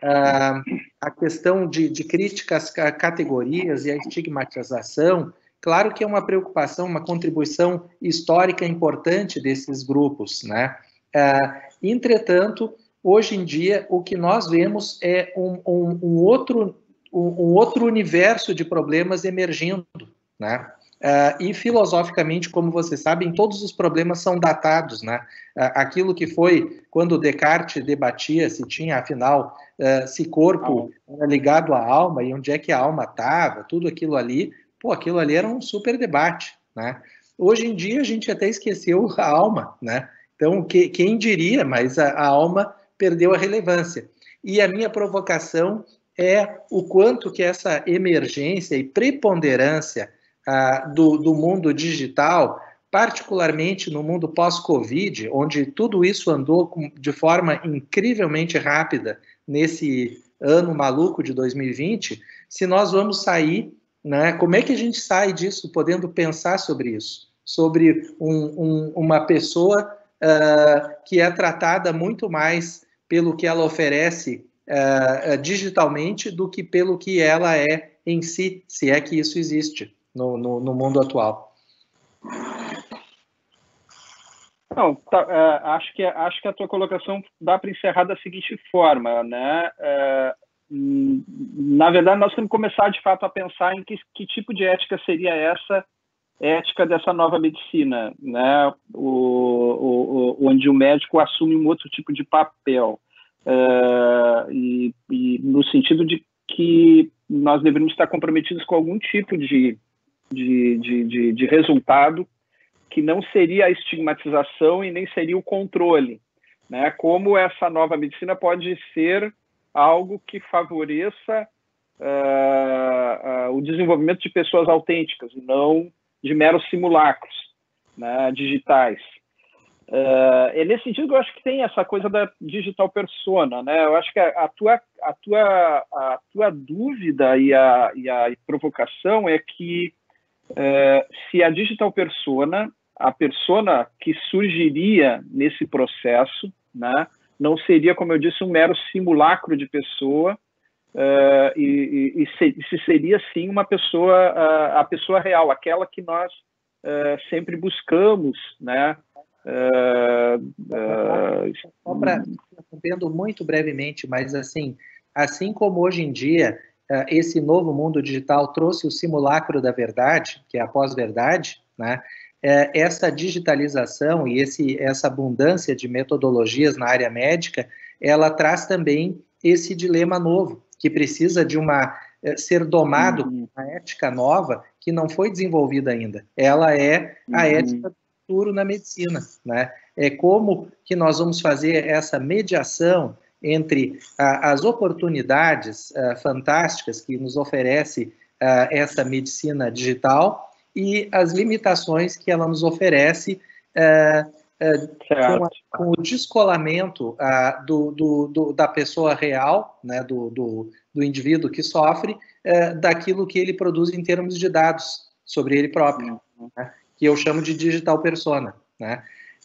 S3: a questão de críticas a categorias e a estigmatização, claro que é uma preocupação, uma contribuição histórica importante desses grupos, né? Entretanto, hoje em dia, o que nós vemos é um outro universo de problemas emergindo, né? E filosoficamente, como vocês sabem, todos os problemas são datados, né? Aquilo que foi quando Descartes debatia se tinha, afinal, se corpo era ligado à alma e onde é que a alma estava, tudo aquilo ali, aquilo ali era um super debate, né? Hoje em dia a gente até esqueceu a alma, né? Então, quem diria, mas a alma perdeu a relevância. E a minha provocação é o quanto que essa emergência e preponderância do mundo digital, particularmente no mundo pós-Covid, onde tudo isso andou de forma incrivelmente rápida nesse ano maluco de 2020, se nós vamos sair, né, como é que a gente sai disso podendo pensar sobre isso? Sobre uma pessoa que é tratada muito mais pelo que ela oferece digitalmente do que pelo que ela é em si, se é que isso existe no mundo atual.
S6: Não, acho que a tua colocação dá para encerrar da seguinte forma, né? Na verdade, nós temos que começar de fato a pensar em que tipo de ética seria essa ética dessa nova medicina, né? Onde o médico assume um outro tipo de papel, e no sentido de que nós deveríamos estar comprometidos com algum tipo de resultado que não seria a estigmatização e nem seria o controle, né? Como essa nova medicina pode ser algo que favoreça o desenvolvimento de pessoas autênticas e não de meros simulacros, né, digitais. É nesse sentido que eu acho que tem essa coisa da digital persona, né? Eu acho que a tua dúvida e a provocação é que se a digital persona, a persona que surgiria nesse processo, né, não seria, como eu disse, um mero simulacro de pessoa, se seria sim uma pessoa, a pessoa real, aquela que nós sempre buscamos, né?
S3: Só para interrompendo muito brevemente, mas assim como hoje em dia esse novo mundo digital trouxe o simulacro da verdade, que é a pós-verdade, né? Essa digitalização e essa abundância de metodologias na área médica, ela traz também esse dilema novo, que precisa de ser domado por uma ética nova que não foi desenvolvida ainda. Ela é a ética do futuro na medicina, né? É como que nós vamos fazer essa mediação entre as oportunidades fantásticas que nos oferece essa medicina digital e as limitações que ela nos oferece com o descolamento da pessoa real, né, do indivíduo que sofre, daquilo que ele produz em termos de dados sobre ele próprio, né, que eu chamo de digital persona, né?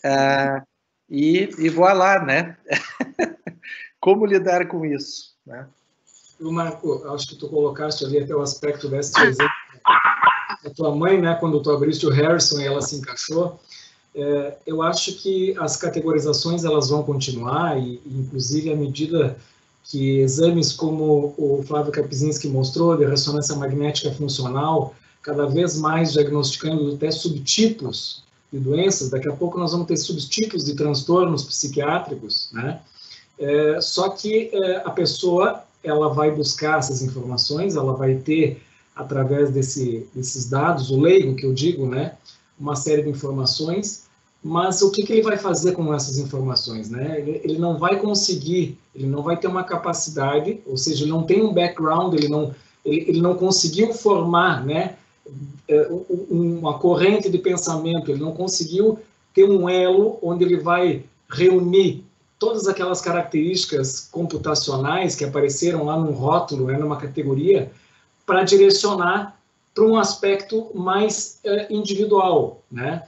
S3: E voilá, né? Como lidar com isso, né?
S1: Marco, acho que tu colocaste ali até o aspecto desse exemplo. A tua mãe, né, quando tu abriste o Harrison e ela se encaixou, eu acho que as categorizações elas vão continuar e inclusive à medida que exames como o Flávio Kapczynski mostrou, de ressonância magnética funcional, cada vez mais diagnosticando até subtipos de doenças, daqui a pouco nós vamos ter subtipos de transtornos psiquiátricos, né? Só que a pessoa ela vai buscar essas informações, ela vai ter, através desses dados, o leigo que eu digo, né, uma série de informações, mas o que ele vai fazer com essas informações, né? Ele não vai conseguir, ele não vai ter uma capacidade, ou seja, ele não tem um background, ele não conseguiu formar, né, uma corrente de pensamento, ele não conseguiu ter um elo onde ele vai reunir todas aquelas características computacionais que apareceram lá num rótulo, né, numa categoria, para direcionar para um aspecto mais individual, né?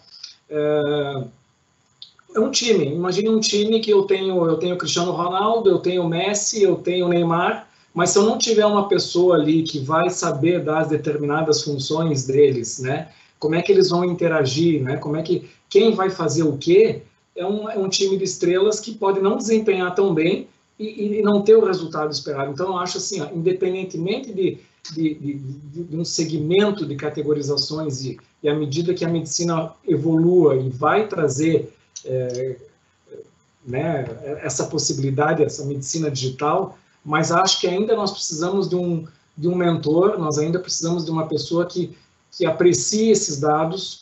S1: É um time, imagine um time que eu tenho Cristiano Ronaldo, eu tenho Messi, eu tenho Neymar, mas se eu não tiver uma pessoa ali que vai saber das determinadas funções deles, né? Como é que eles vão interagir, né? Quem vai fazer o quê? É um time de estrelas que pode não desempenhar tão bem e não ter o resultado esperado. Então, eu acho assim, ó, independentemente de um segmento de categorizações e à medida que a medicina evolua e vai trazer né, essa possibilidade, essa medicina digital, mas acho que ainda nós precisamos de um mentor, nós ainda precisamos de uma pessoa que aprecie esses dados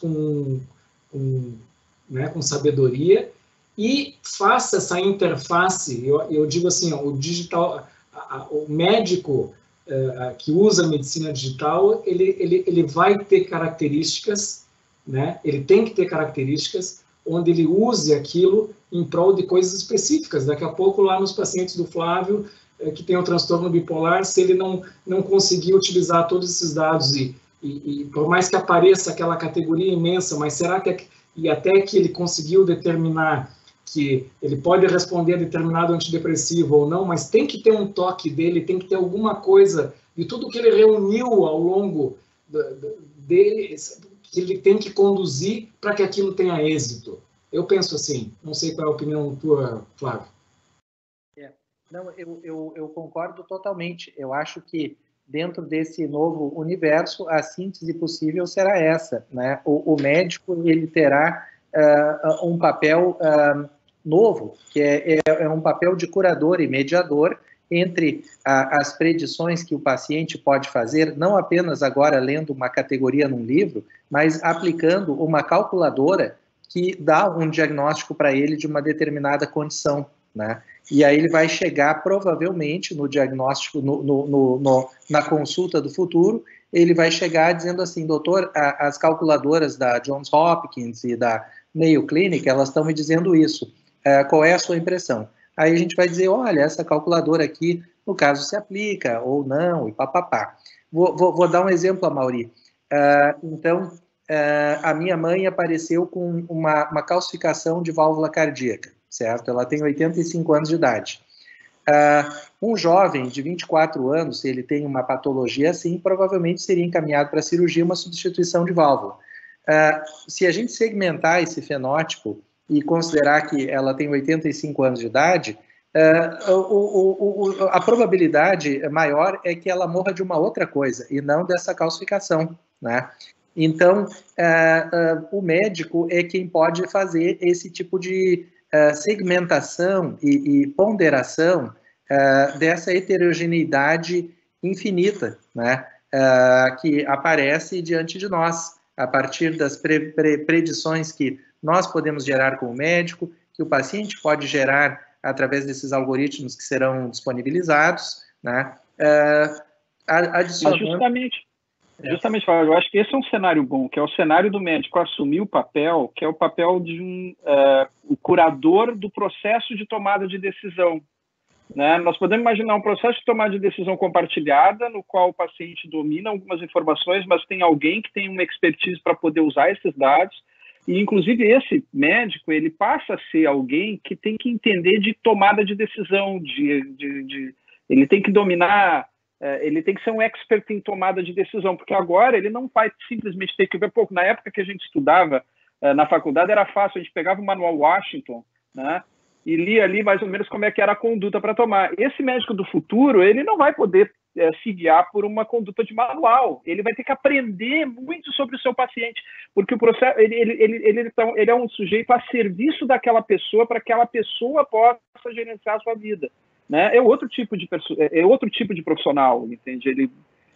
S1: né, com sabedoria e faça essa interface. Eu digo assim, ó, o digital, o médico que usa a medicina digital, ele vai ter características, né? Ele tem que ter características onde ele use aquilo em prol de coisas específicas. Daqui a pouco, lá nos pacientes do Flávio, que tem o transtorno bipolar, se ele não conseguir utilizar todos esses dados e por mais que apareça aquela categoria imensa, mas será que e até que ele conseguiu determinar que ele pode responder a determinado antidepressivo ou não, mas tem que ter um toque dele, tem que ter alguma coisa de tudo que ele reuniu ao longo dele, que ele tem que conduzir para que aquilo tenha êxito. Eu penso assim, não sei qual é a opinião tua, Flávio.
S3: Não, eu concordo totalmente. Eu acho que dentro desse novo universo, a síntese possível será essa, né? O médico ele terá um papel novo, que é um papel de curador e mediador entre as predições que o paciente pode fazer, não apenas agora lendo uma categoria num livro, mas aplicando uma calculadora que dá um diagnóstico para ele de uma determinada condição, né? E aí ele vai chegar, provavelmente, no diagnóstico, na consulta do futuro, ele vai chegar dizendo assim, doutor, as calculadoras da Johns Hopkins e da Mayo Clinic, elas estão me dizendo isso. Qual é a sua impressão? Aí a gente vai dizer, olha, essa calculadora aqui, no caso, se aplica ou não, e papapá. Vou dar um exemplo, Amaury. Então, a minha mãe apareceu com uma calcificação de válvula cardíaca, certo? Ela tem 85 anos de idade. Um jovem de 24 anos, se ele tem uma patologia assim, provavelmente seria encaminhado para cirurgia, uma substituição de válvula. Se a gente segmentar esse fenótipo e considerar que ela tem 85 anos de idade, a probabilidade maior é que ela morra de uma outra coisa, e não dessa calcificação, né? Então, o médico é quem pode fazer esse tipo de segmentação e ponderação dessa heterogeneidade infinita, né? Que aparece diante de nós, a partir das predições que nós podemos gerar com o médico, que o paciente pode gerar através desses algoritmos que serão disponibilizados, né?
S6: Mas justamente, eu acho que esse é um cenário bom, que é o cenário do médico assumir o papel, que é o papel de o curador do processo de tomada de decisão, né? Nós podemos imaginar um processo de tomada de decisão compartilhada, no qual o paciente domina algumas informações, mas tem alguém que tem uma expertise para poder usar esses dados. E, inclusive, esse médico, ele passa a ser alguém que tem que entender de tomada de decisão, ele tem que dominar, ele tem que ser um expert em tomada de decisão, porque agora ele não vai simplesmente ter que ver, na época que a gente estudava na faculdade era fácil, a gente pegava o manual Washington, né, e lia ali mais ou menos como é que era a conduta para tomar. Esse médico do futuro, ele não vai poder se guiar por uma conduta de manual. Ele vai ter que aprender muito sobre o seu paciente, porque o processo ele é um sujeito a serviço daquela pessoa para que aquela pessoa possa gerenciar a sua vida, né? É outro tipo de profissional, entende?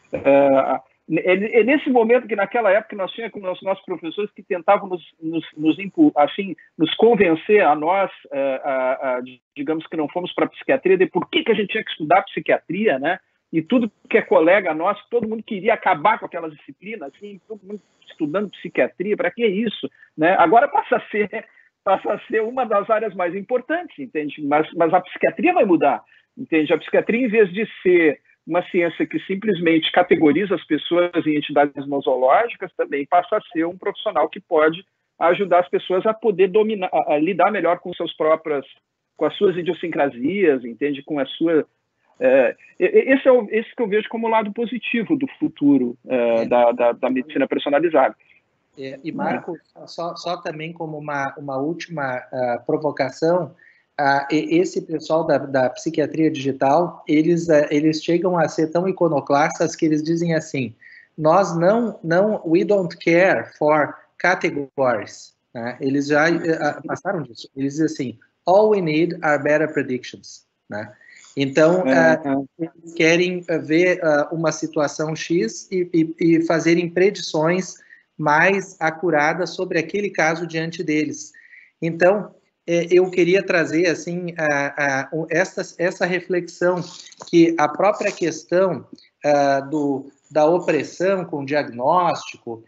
S6: É nesse momento que naquela época nós tínhamos com os nossos professores que tentavam nos convencer a nós, digamos que não fomos para a psiquiatria, de por que a gente tinha que estudar psiquiatria, né? E tudo que é colega nosso, todo mundo queria acabar com aquelas disciplinas, assim, todo mundo estudando psiquiatria, para que isso? Né? Agora passa a ser uma das áreas mais importantes, entende? Mas a psiquiatria vai mudar, entende? A psiquiatria, em vez de ser uma ciência que simplesmente categoriza as pessoas em entidades nosológicas, também passa a ser um profissional que pode ajudar as pessoas a poder dominar, a lidar melhor com as suas idiosincrasias, entende? Com a sua... esse que eu vejo como o lado positivo do futuro da medicina personalizada.
S3: E, Marco, só também como uma última provocação, esse pessoal da psiquiatria digital, eles chegam a ser tão iconoclastas que eles dizem assim, nós we don't care for categories, né? Eles já passaram disso, eles dizem assim, all we need are better predictions, né? Então, eles querem ver uma situação X e fazerem predições mais acuradas sobre aquele caso diante deles. Então, eu queria trazer assim, essa reflexão que a própria questão da opressão com diagnóstico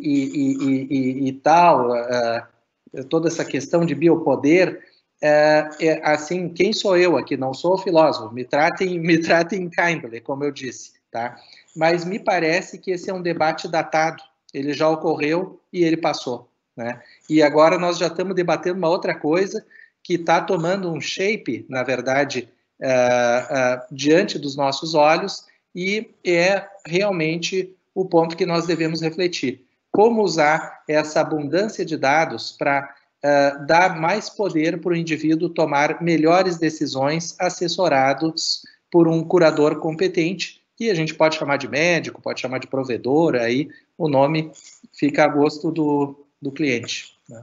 S3: e tal, toda essa questão de biopoder, assim, quem sou eu aqui? Não sou filósofo, me tratem kindly, como eu disse, tá? Mas me parece que esse é um debate datado, ele já ocorreu e ele passou, né? E agora nós já estamos debatendo uma outra coisa que está tomando um shape, na verdade, diante dos nossos olhos, e é realmente o ponto que nós devemos refletir. Como usar essa abundância de dados para dar mais poder para o indivíduo tomar melhores decisões assessorados por um curador competente, e a gente pode chamar de médico, pode chamar de provedor, aí o nome fica a gosto do cliente, né?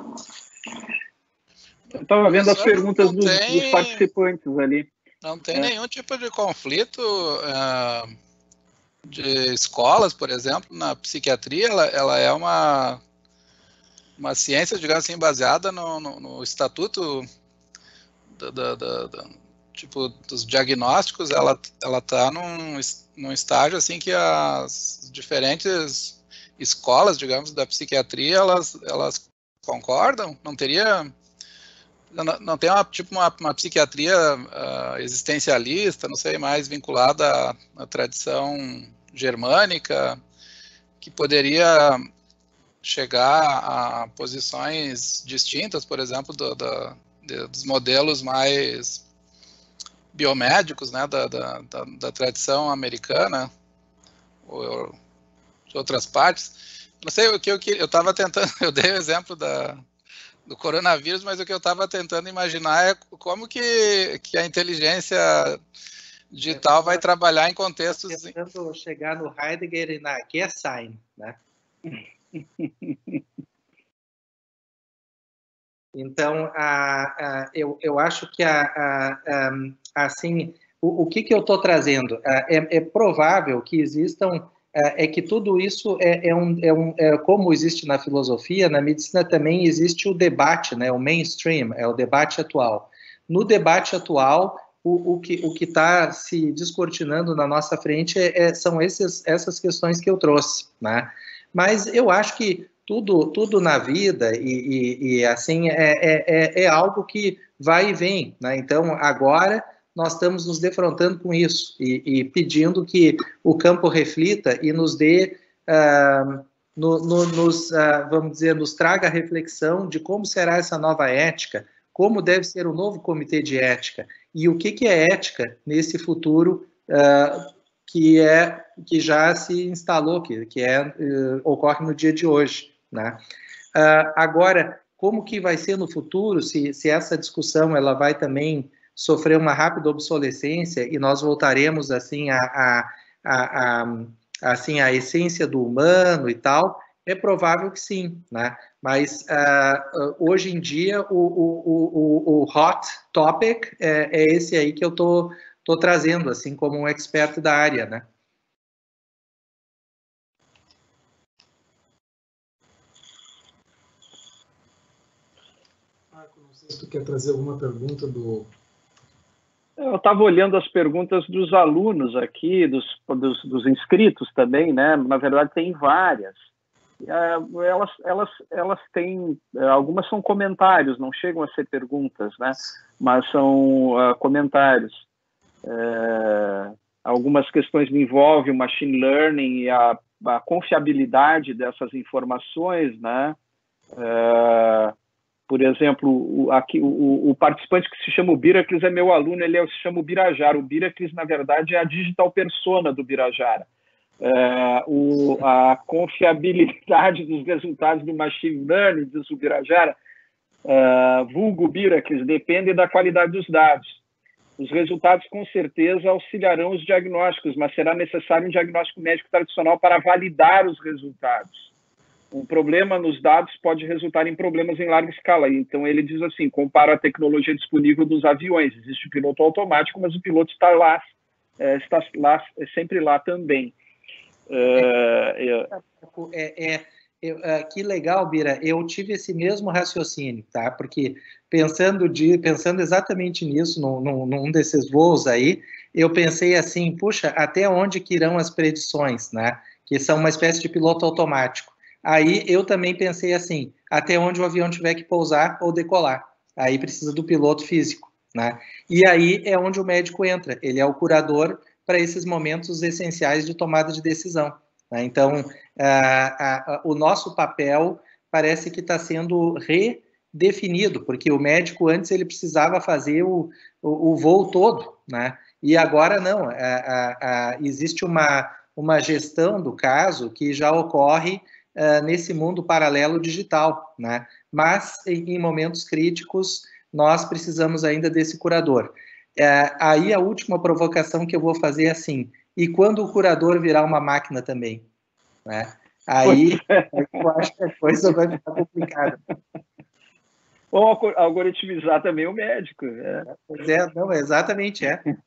S6: Eu estava vendo as perguntas dos participantes ali.
S5: Não tem nenhum tipo de conflito de escolas, por exemplo, na psiquiatria, ela é uma ciência, digamos assim, baseada no estatuto tipo, dos diagnósticos, ela está num estágio assim que as diferentes escolas, digamos, da psiquiatria, elas concordam? Não teria... Não tem uma psiquiatria existencialista, não sei, mais vinculada à tradição germânica, que poderia chegar a posições distintas, por exemplo, dos modelos mais biomédicos, né, da tradição americana, ou de outras partes. Não sei, o que eu estava tentando, eu dei o exemplo do coronavírus, mas o que eu estava tentando imaginar é como que a inteligência digital vai trabalhar em contextos...
S3: Tentando chegar no Heidegger e na Gesine, né? Então, eu acho que assim, o que eu estou trazendo? É provável que existam, que tudo isso como existe na filosofia, na medicina também existe o debate, né? O mainstream, é o debate atual. No debate atual, o que está se descortinando na nossa frente são essas questões que eu trouxe, né? Mas eu acho que tudo na vida e assim é algo que vai e vem, né? Então agora nós estamos nos defrontando com isso e pedindo que o campo reflita e nos dê vamos dizer, nos traga a reflexão de como será essa nova ética, como deve ser o novo comitê de ética e o que é ética nesse futuro que já se instalou, que ocorre no dia de hoje, né? Agora, como que vai ser no futuro, se essa discussão ela vai também sofrer uma rápida obsolescência e nós voltaremos assim assim a essência do humano e tal, é provável que sim, né? Mas hoje em dia o hot topic é esse aí que eu tô trazendo, assim, como um expert da área, né?
S1: Marco, não sei se tu quer trazer alguma pergunta do...
S6: Eu estava olhando as perguntas dos alunos aqui, dos inscritos também, né? Na verdade, tem várias. Elas têm... Algumas são comentários, não chegam a ser perguntas, né? Mas são comentários. Algumas questões envolvem o machine learning e a confiabilidade dessas informações, né? Por exemplo, aqui, o participante que se chama o Biraclis é meu aluno, ele se chama o Birajara. O Biraclis, na verdade, é a digital persona do Birajara. A confiabilidade dos resultados do machine learning, diz o Birajara, vulgo Biraclis, depende da qualidade dos dados. Os resultados, com certeza, auxiliarão os diagnósticos, mas será necessário um diagnóstico médico tradicional para validar os resultados. Um problema nos dados pode resultar em problemas em larga escala. Então, ele diz assim, compara a tecnologia disponível dos aviões. Existe o piloto automático, mas o piloto está sempre lá também.
S3: Que legal, Bira. Eu tive esse mesmo raciocínio, tá? Porque pensando exatamente nisso, num desses voos aí, eu pensei assim, puxa, até onde que irão as predições, né? Que são uma espécie de piloto automático. Aí eu também pensei assim, até onde o avião tiver que pousar ou decolar. Aí precisa do piloto físico, né? E aí é onde o médico entra. Ele é o curador para esses momentos essenciais de tomada de decisão, né? Então, o nosso papel parece que está sendo redefinido, porque o médico antes ele precisava fazer o voo todo, né? E agora não, existe uma gestão do caso que já ocorre nesse mundo paralelo digital, né? Mas em momentos críticos nós precisamos ainda desse curador. Aí a última provocação que eu vou fazer é assim, e quando o curador virar uma máquina também, né? Aí eu acho que a coisa vai ficar complicada.
S6: Ou algoritmizar também o médico.
S3: Pois não, exatamente,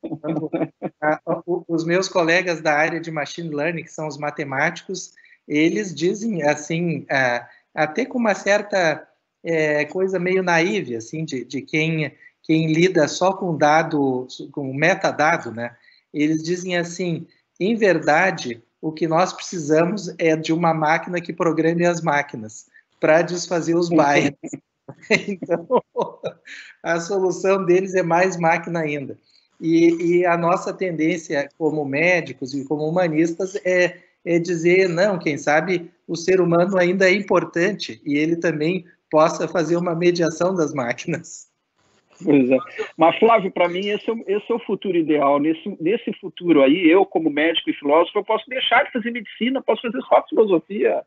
S3: os meus colegas da área de machine learning, que são os matemáticos, eles dizem assim, até com uma certa coisa meio naive, assim, de quem quem lida só com dado, com metadado, né? Eles dizem assim, em verdade, o que nós precisamos é de uma máquina que programe as máquinas para desfazer os bias. Então, a solução deles é mais máquina ainda. E a nossa tendência como médicos e como humanistas é dizer, não, quem sabe o ser humano ainda é importante e ele também possa fazer uma mediação das máquinas.
S6: Pois é. Mas, Flávio, para mim, esse é o futuro ideal. Nesse futuro aí, eu, como médico e filósofo, eu posso deixar de fazer medicina, posso fazer só filosofia.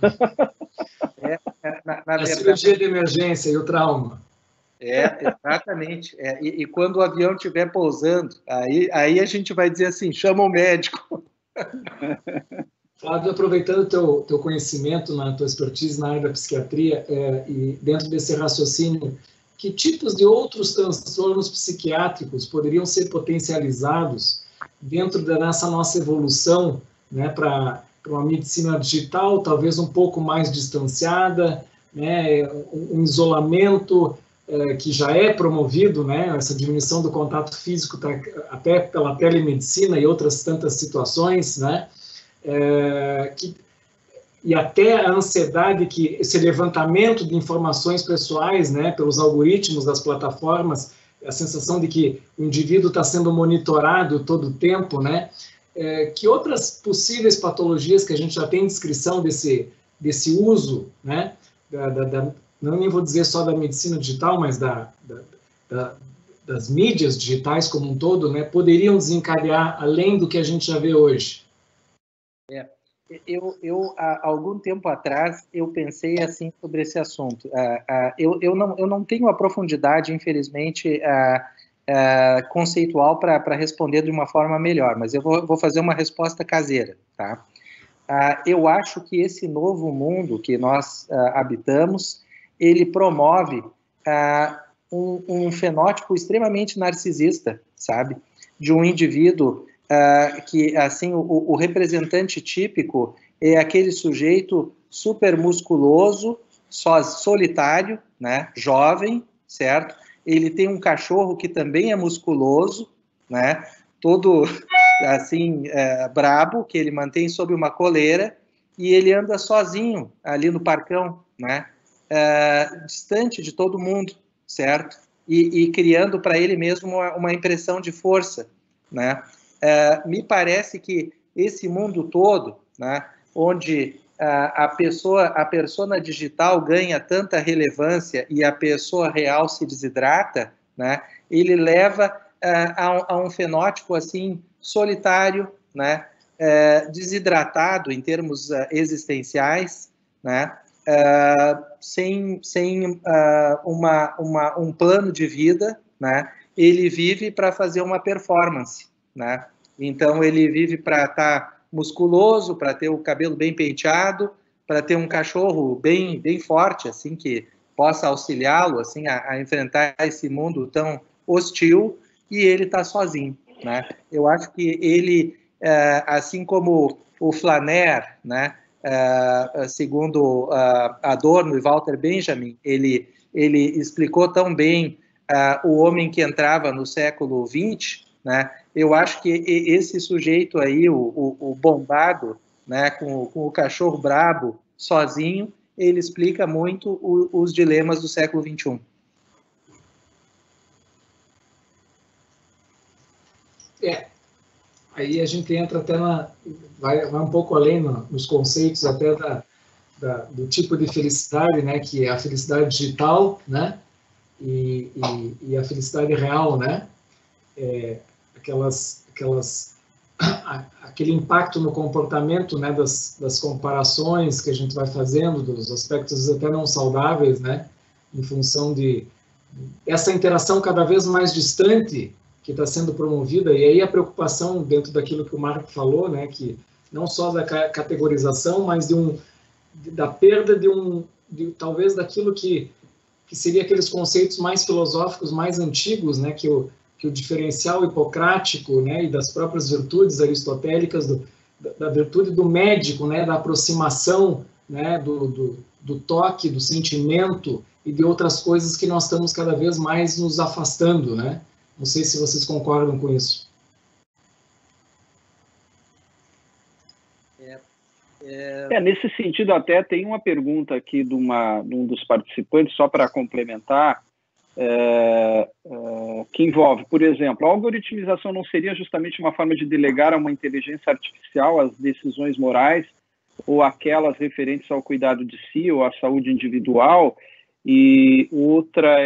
S1: Na verdade, cirurgia de emergência e o trauma.
S3: Exatamente. E quando o avião estiver pousando, aí a gente vai dizer assim, chama o médico.
S1: Flávio, aproveitando teu conhecimento, tua expertise na área da psiquiatria, e dentro desse raciocínio, que tipos de outros transtornos psiquiátricos poderiam ser potencializados dentro dessa nossa evolução, né, para uma medicina digital, talvez um pouco mais distanciada, né, um isolamento que já é promovido, né, essa diminuição do contato físico até pela telemedicina e outras tantas situações, né, e até a ansiedade que esse levantamento de informações pessoais, né, pelos algoritmos das plataformas, a sensação de que o indivíduo está sendo monitorado todo o tempo, né, que outras possíveis patologias que a gente já tem descrição desse uso, né, não nem vou dizer só da medicina digital, mas das mídias digitais como um todo, né, poderiam desencadear além do que a gente já vê hoje?
S3: Eu há algum tempo atrás, eu pensei assim sobre esse assunto. Eu não tenho a profundidade, infelizmente, conceitual para responder de uma forma melhor, mas eu vou fazer uma resposta caseira, tá? Eu acho que esse novo mundo que nós habitamos, ele promove um fenótipo extremamente narcisista, sabe? De um indivíduo que, assim, o representante típico é aquele sujeito super musculoso, solitário, né? Jovem, certo? Ele tem um cachorro que também é musculoso, né? Todo, assim, brabo, que ele mantém sob uma coleira, e ele anda sozinho ali no parcão, né? Distante de todo mundo, certo? E criando para ele mesmo uma impressão de força, né? Me parece que esse mundo todo, né, onde a persona digital ganha tanta relevância e a pessoa real se desidrata, né, ele leva a um fenótipo assim solitário, né, desidratado em termos existenciais, né, sem um plano de vida, né, ele vive para fazer uma performance, né? Então ele vive para estar musculoso, para ter o cabelo bem penteado, para ter um cachorro bem forte, assim, que possa auxiliá-lo assim a enfrentar esse mundo tão hostil, e ele está sozinho, né? Eu acho que ele, assim como o Flaner, né, segundo Adorno e Walter Benjamin, ele explicou tão bem o homem que entrava no século XX, né? Eu acho que esse sujeito aí, o bombado, né, com o cachorro brabo, sozinho, ele explica muito os dilemas do século XXI.
S1: Aí a gente entra até vai um pouco além nos conceitos até do tipo de felicidade, né, que é a felicidade digital, né, e a felicidade real, né, aquele impacto no comportamento, né, das comparações que a gente vai fazendo, dos aspectos até não saudáveis, né, em função de essa interação cada vez mais distante que está sendo promovida, e aí a preocupação dentro daquilo que o Marco falou, né, que não só da categorização, mas da perda talvez daquilo que seria aqueles conceitos mais filosóficos, mais antigos, né, que o diferencial hipocrático, né, e das próprias virtudes aristotélicas, da virtude do médico, né, da aproximação, né, do toque, do sentimento, e de outras coisas que nós estamos cada vez mais nos afastando, né? Não sei se vocês concordam com isso.
S6: Nesse sentido, até tem uma pergunta aqui de um dos participantes, só para complementar, que envolve, por exemplo, a algoritmização não seria justamente uma forma de delegar a uma inteligência artificial as decisões morais ou aquelas referentes ao cuidado de si ou à saúde individual? E outra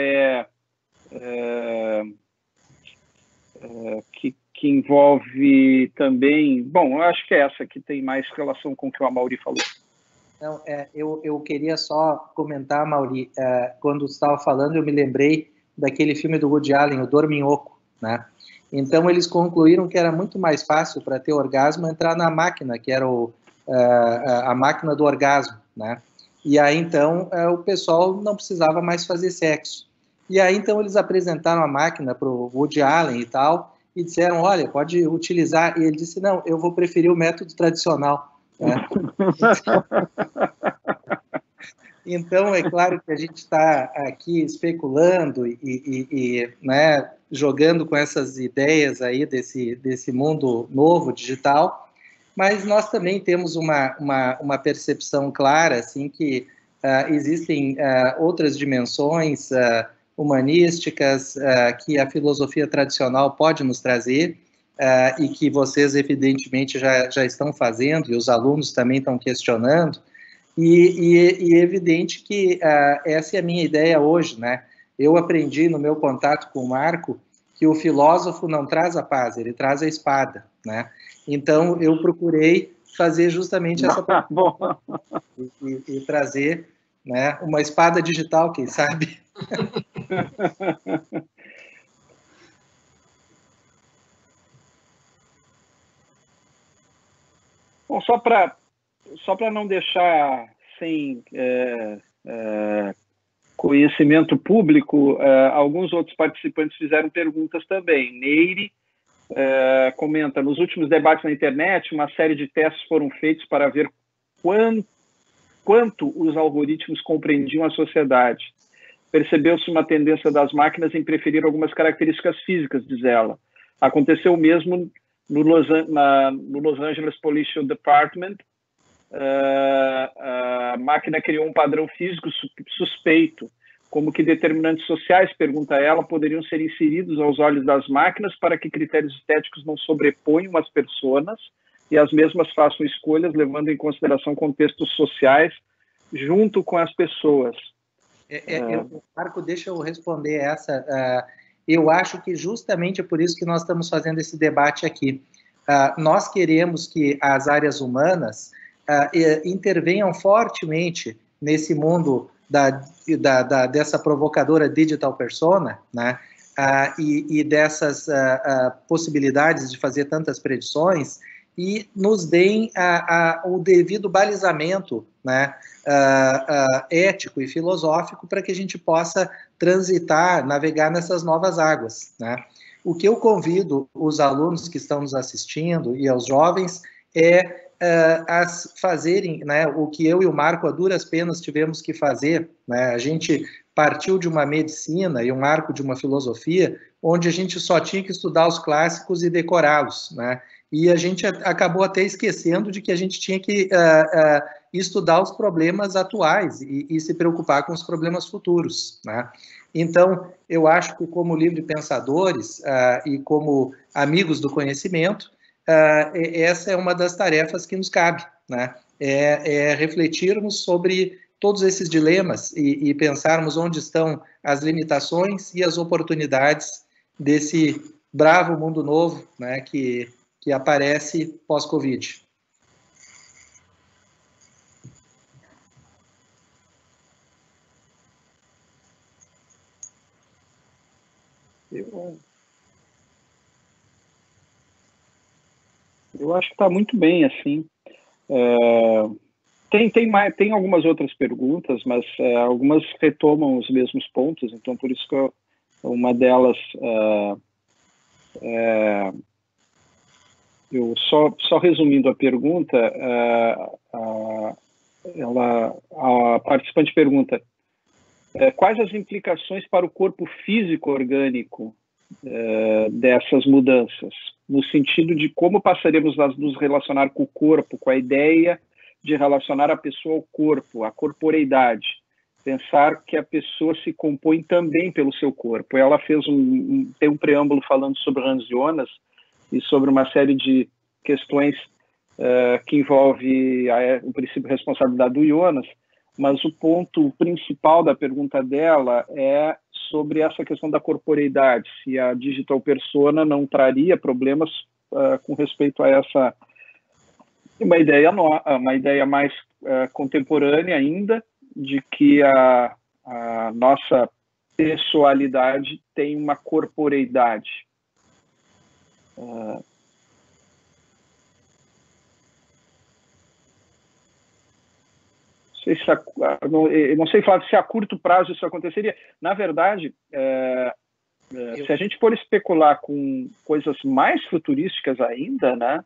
S6: que envolve também... Bom, eu acho que é essa que tem mais relação com o que o Amaury falou.
S3: Não, eu queria só comentar, Amaury, quando você estava falando, eu me lembrei daquele filme do Woody Allen, O Dorminhoco, né? Então, eles concluíram que era muito mais fácil para ter orgasmo entrar na máquina, que era a máquina do orgasmo, né? E aí, então, o pessoal não precisava mais fazer sexo. E aí, então, eles apresentaram a máquina para o Woody Allen e tal, e disseram, olha, pode utilizar. E ele disse, não, eu vou preferir o método tradicional. Né? Então, é claro que a gente está aqui especulando e né, jogando com essas ideias aí desse mundo novo, digital, mas nós também temos uma percepção clara, assim, que existem outras dimensões humanísticas que a filosofia tradicional pode nos trazer e que vocês, evidentemente, já estão fazendo, e os alunos também estão questionando, e é evidente que essa é a minha ideia hoje, né? Eu aprendi no meu contato com o Marco que o filósofo não traz a paz, ele traz a espada, né? Então, eu procurei fazer justamente essa e trazer, né, uma espada digital, quem sabe?
S6: Bom, só para não deixar sem conhecimento público, alguns outros participantes fizeram perguntas também. Neire comenta, nos últimos debates na internet, uma série de testes foram feitos para ver quanto os algoritmos compreendiam a sociedade. Percebeu-se uma tendência das máquinas em preferir algumas características físicas, diz ela. Aconteceu o mesmo no Los Angeles Police Department. A máquina criou um padrão físico suspeito, como que determinantes sociais, pergunta ela, poderiam ser inseridos aos olhos das máquinas para que critérios estéticos não sobreponham as pessoas e as mesmas façam escolhas levando em consideração contextos sociais junto com as pessoas.
S3: Marco, deixa eu responder essa. Eu acho que justamente é por isso que nós estamos fazendo esse debate aqui. Nós queremos que as áreas humanas intervenham fortemente nesse mundo dessa provocadora digital persona, né? E dessas possibilidades de fazer tantas predições, e nos deem o devido balizamento, né, ético e filosófico para que a gente possa transitar, navegar nessas novas águas, né? O que eu convido os alunos que estão nos assistindo e aos jovens é a fazerem, né, o que eu e o Marco a duras penas tivemos que fazer, né? A gente partiu de uma medicina e o Marco de uma filosofia onde a gente só tinha que estudar os clássicos e decorá-los, né? E a gente acabou até esquecendo de que a gente tinha que estudar os problemas atuais e se preocupar com os problemas futuros, né? Então, eu acho que como livre pensadores e como amigos do conhecimento, essa é uma das tarefas que nos cabe, né? Refletirmos sobre todos esses dilemas e pensarmos onde estão as limitações e as oportunidades desse bravo mundo novo, né, que aparece pós-Covid.
S6: Eu acho que está muito bem, assim. Tem algumas outras perguntas, mas algumas retomam os mesmos pontos, então por isso que uma delas... eu só resumindo a pergunta, a participante pergunta, quais as implicações para o corpo físico orgânico dessas mudanças, no sentido de como passaremos a nos relacionar com o corpo, com a ideia de relacionar a pessoa ao corpo, a corporeidade, pensar que a pessoa se compõe também pelo seu corpo. Ela fez tem um preâmbulo falando sobre Hans Jonas e sobre uma série de questões que envolve o princípio de responsabilidade do Jonas, mas o ponto principal da pergunta dela é sobre essa questão da corporeidade, se a digital persona não traria problemas com respeito a essa uma ideia mais contemporânea ainda, de que a nossa pessoalidade tem uma corporeidade. Não sei, Flávio, se a curto prazo isso aconteceria. Na verdade, se a gente for especular com coisas mais futurísticas ainda, né,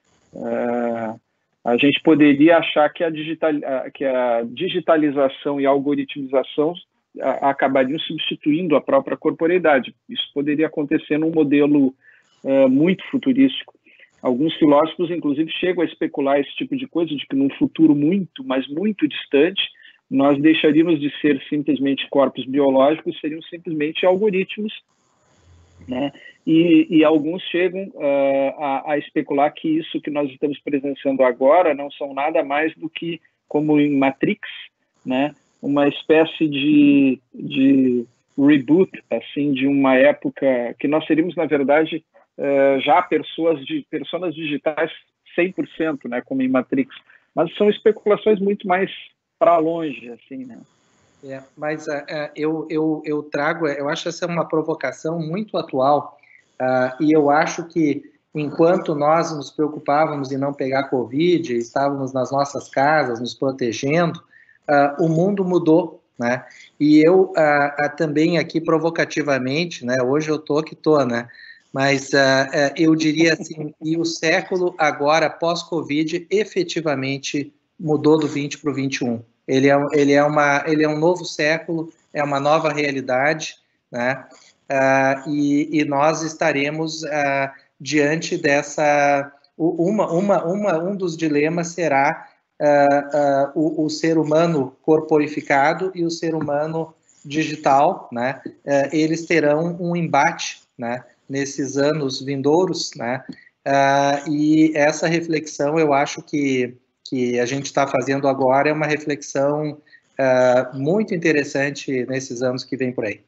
S6: a gente poderia achar que a digitalização e a algoritmização acabariam substituindo a própria corporeidade. Isso poderia acontecer num modelo muito futurístico. Alguns filósofos, inclusive, chegam a especular esse tipo de coisa, de que num futuro muito, mas muito distante, nós deixaríamos de ser simplesmente corpos biológicos, seriam simplesmente algoritmos, né? E alguns chegam a especular que isso que nós estamos presenciando agora não são nada mais do que, como em Matrix, né, uma espécie de reboot, assim, de uma época que nós seríamos, na verdade, já personas digitais 100%, né, como em Matrix. Mas são especulações muito mais para longe, assim, né?
S3: Mas eu trago, eu acho essa uma provocação muito atual, e eu acho que enquanto nós nos preocupávamos em não pegar Covid, estávamos nas nossas casas, nos protegendo, o mundo mudou, né? E eu também aqui provocativamente, né? Hoje eu tô que tô, né? Mas eu diria assim, e o século agora, pós-Covid, efetivamente mudou do 20 para o 21. Ele é um novo século, é uma nova realidade, né? E nós estaremos diante dessa... Um dos dilemas será o ser humano corporificado e o ser humano digital, né? Eles terão um embate, né, nesses anos vindouros, né? E essa reflexão, eu acho que a gente está fazendo agora é uma reflexão muito interessante nesses anos que vem por aí.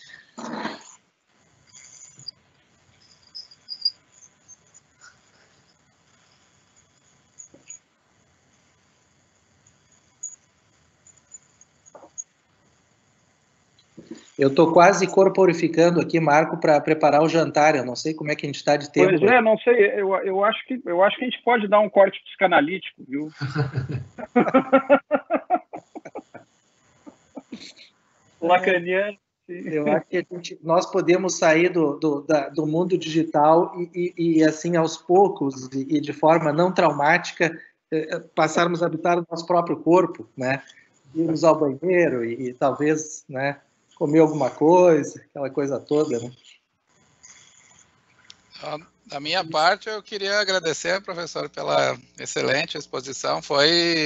S3: Eu estou quase corporificando aqui, Marco, para preparar o jantar. Eu não sei como é que a gente está de tempo.
S6: Pois é, não sei. Eu acho que a gente pode dar um corte psicanalítico, viu? Lacaniano.
S3: Eu acho que nós podemos sair do mundo digital e assim, aos poucos, e de forma não traumática, passarmos a habitar o nosso próprio corpo, né? Irmos ao banheiro e talvez, né, comer alguma coisa, aquela coisa toda, né?
S5: Da minha parte, eu queria agradecer, professor, pela excelente exposição. Foi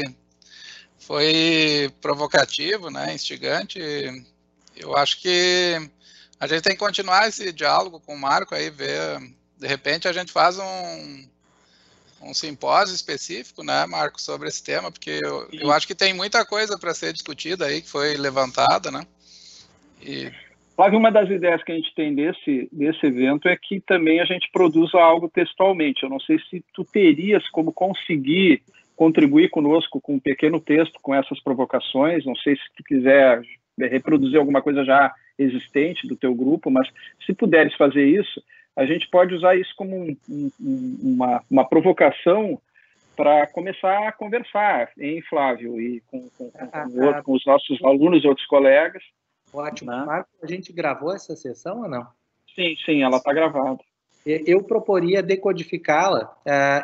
S5: provocativo, né, instigante. Eu acho que a gente tem que continuar esse diálogo com o Marco aí, ver, de repente a gente faz um simpósio específico, né, Marco, sobre esse tema, porque eu acho que tem muita coisa para ser discutida aí, que foi levantada, né?
S6: Flávio, uma das ideias que a gente tem desse evento é que também a gente produza algo textualmente. Eu não sei se tu terias como conseguir contribuir conosco com um pequeno texto com essas provocações. Não sei se tu quiser reproduzir alguma coisa já existente do teu grupo, mas se puderes fazer isso, a gente pode usar isso como uma provocação para começar a conversar, hein, Flávio, e com os nossos alunos e outros colegas.
S3: Ótimo. Né? Marco, a gente gravou essa sessão ou não?
S6: Sim, ela está gravada.
S3: Eu proporia decodificá-la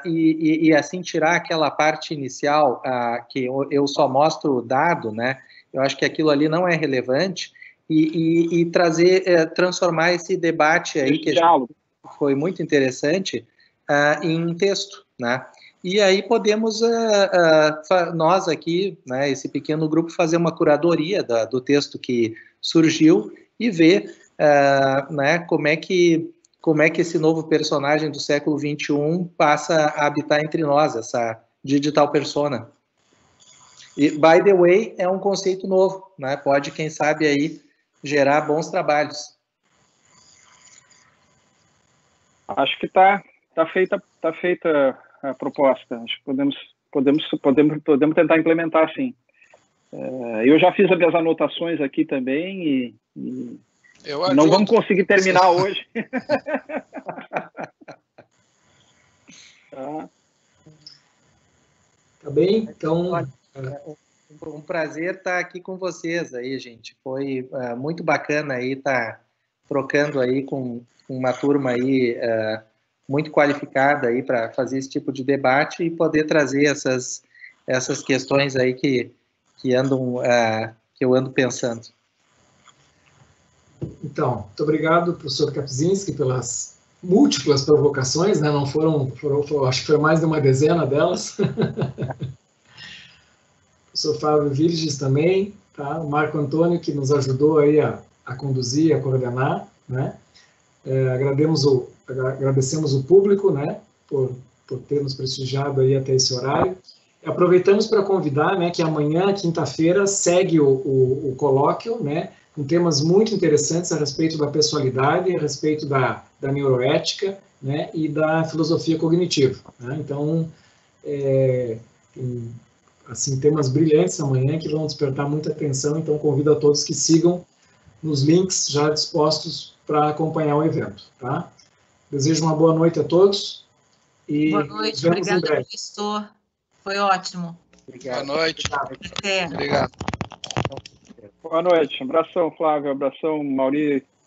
S3: e assim tirar aquela parte inicial que eu só mostro o dado, né? eu acho que aquilo ali não é relevante, e transformar esse debate aí, que foi muito interessante, em texto, né? E aí podemos, nós aqui, né, esse pequeno grupo, fazer uma curadoria do texto que surgiu e ver né, como é que esse novo personagem do século XXI passa a habitar entre nós, essa digital persona. E, by the way, é um conceito novo, né? Pode, quem sabe, aí gerar bons trabalhos.
S6: Acho que tá feita a proposta. Acho que podemos tentar implementar, sim. Eu já fiz as minhas anotações aqui também e não vamos conseguir terminar hoje.
S1: Tá bem? Então...
S3: Um prazer estar aqui com vocês aí, gente. Foi muito bacana aí estar trocando aí com uma turma aí muito qualificada aí para fazer esse tipo de debate e poder trazer essas questões aí que eu ando pensando.
S1: Então, muito obrigado, professor Kapczynski, pelas múltiplas provocações, né? Não foram, acho que foi mais de uma dezena delas. O professor Fábio Virges também, tá? O Marco Antônio, que nos ajudou aí a conduzir, a coordenar, né? Agradecemos o público, né, por ter nos prestigiado aí até esse horário. Aproveitamos para convidar, né, que amanhã, quinta-feira, segue o colóquio, né, com temas muito interessantes a respeito da pessoalidade, a respeito da neuroética, né, e da filosofia cognitiva, né? Então, assim, temas brilhantes amanhã que vão despertar muita atenção, então convido a todos que sigam nos links já dispostos para acompanhar o evento, tá? Desejo uma boa noite a todos e
S7: boa noite,
S1: obrigado,
S7: professor. Foi ótimo.
S5: Obrigado. Boa noite.
S7: Até.
S5: Obrigado.
S6: Boa noite. Abração, Flávio. Abração, Mauri.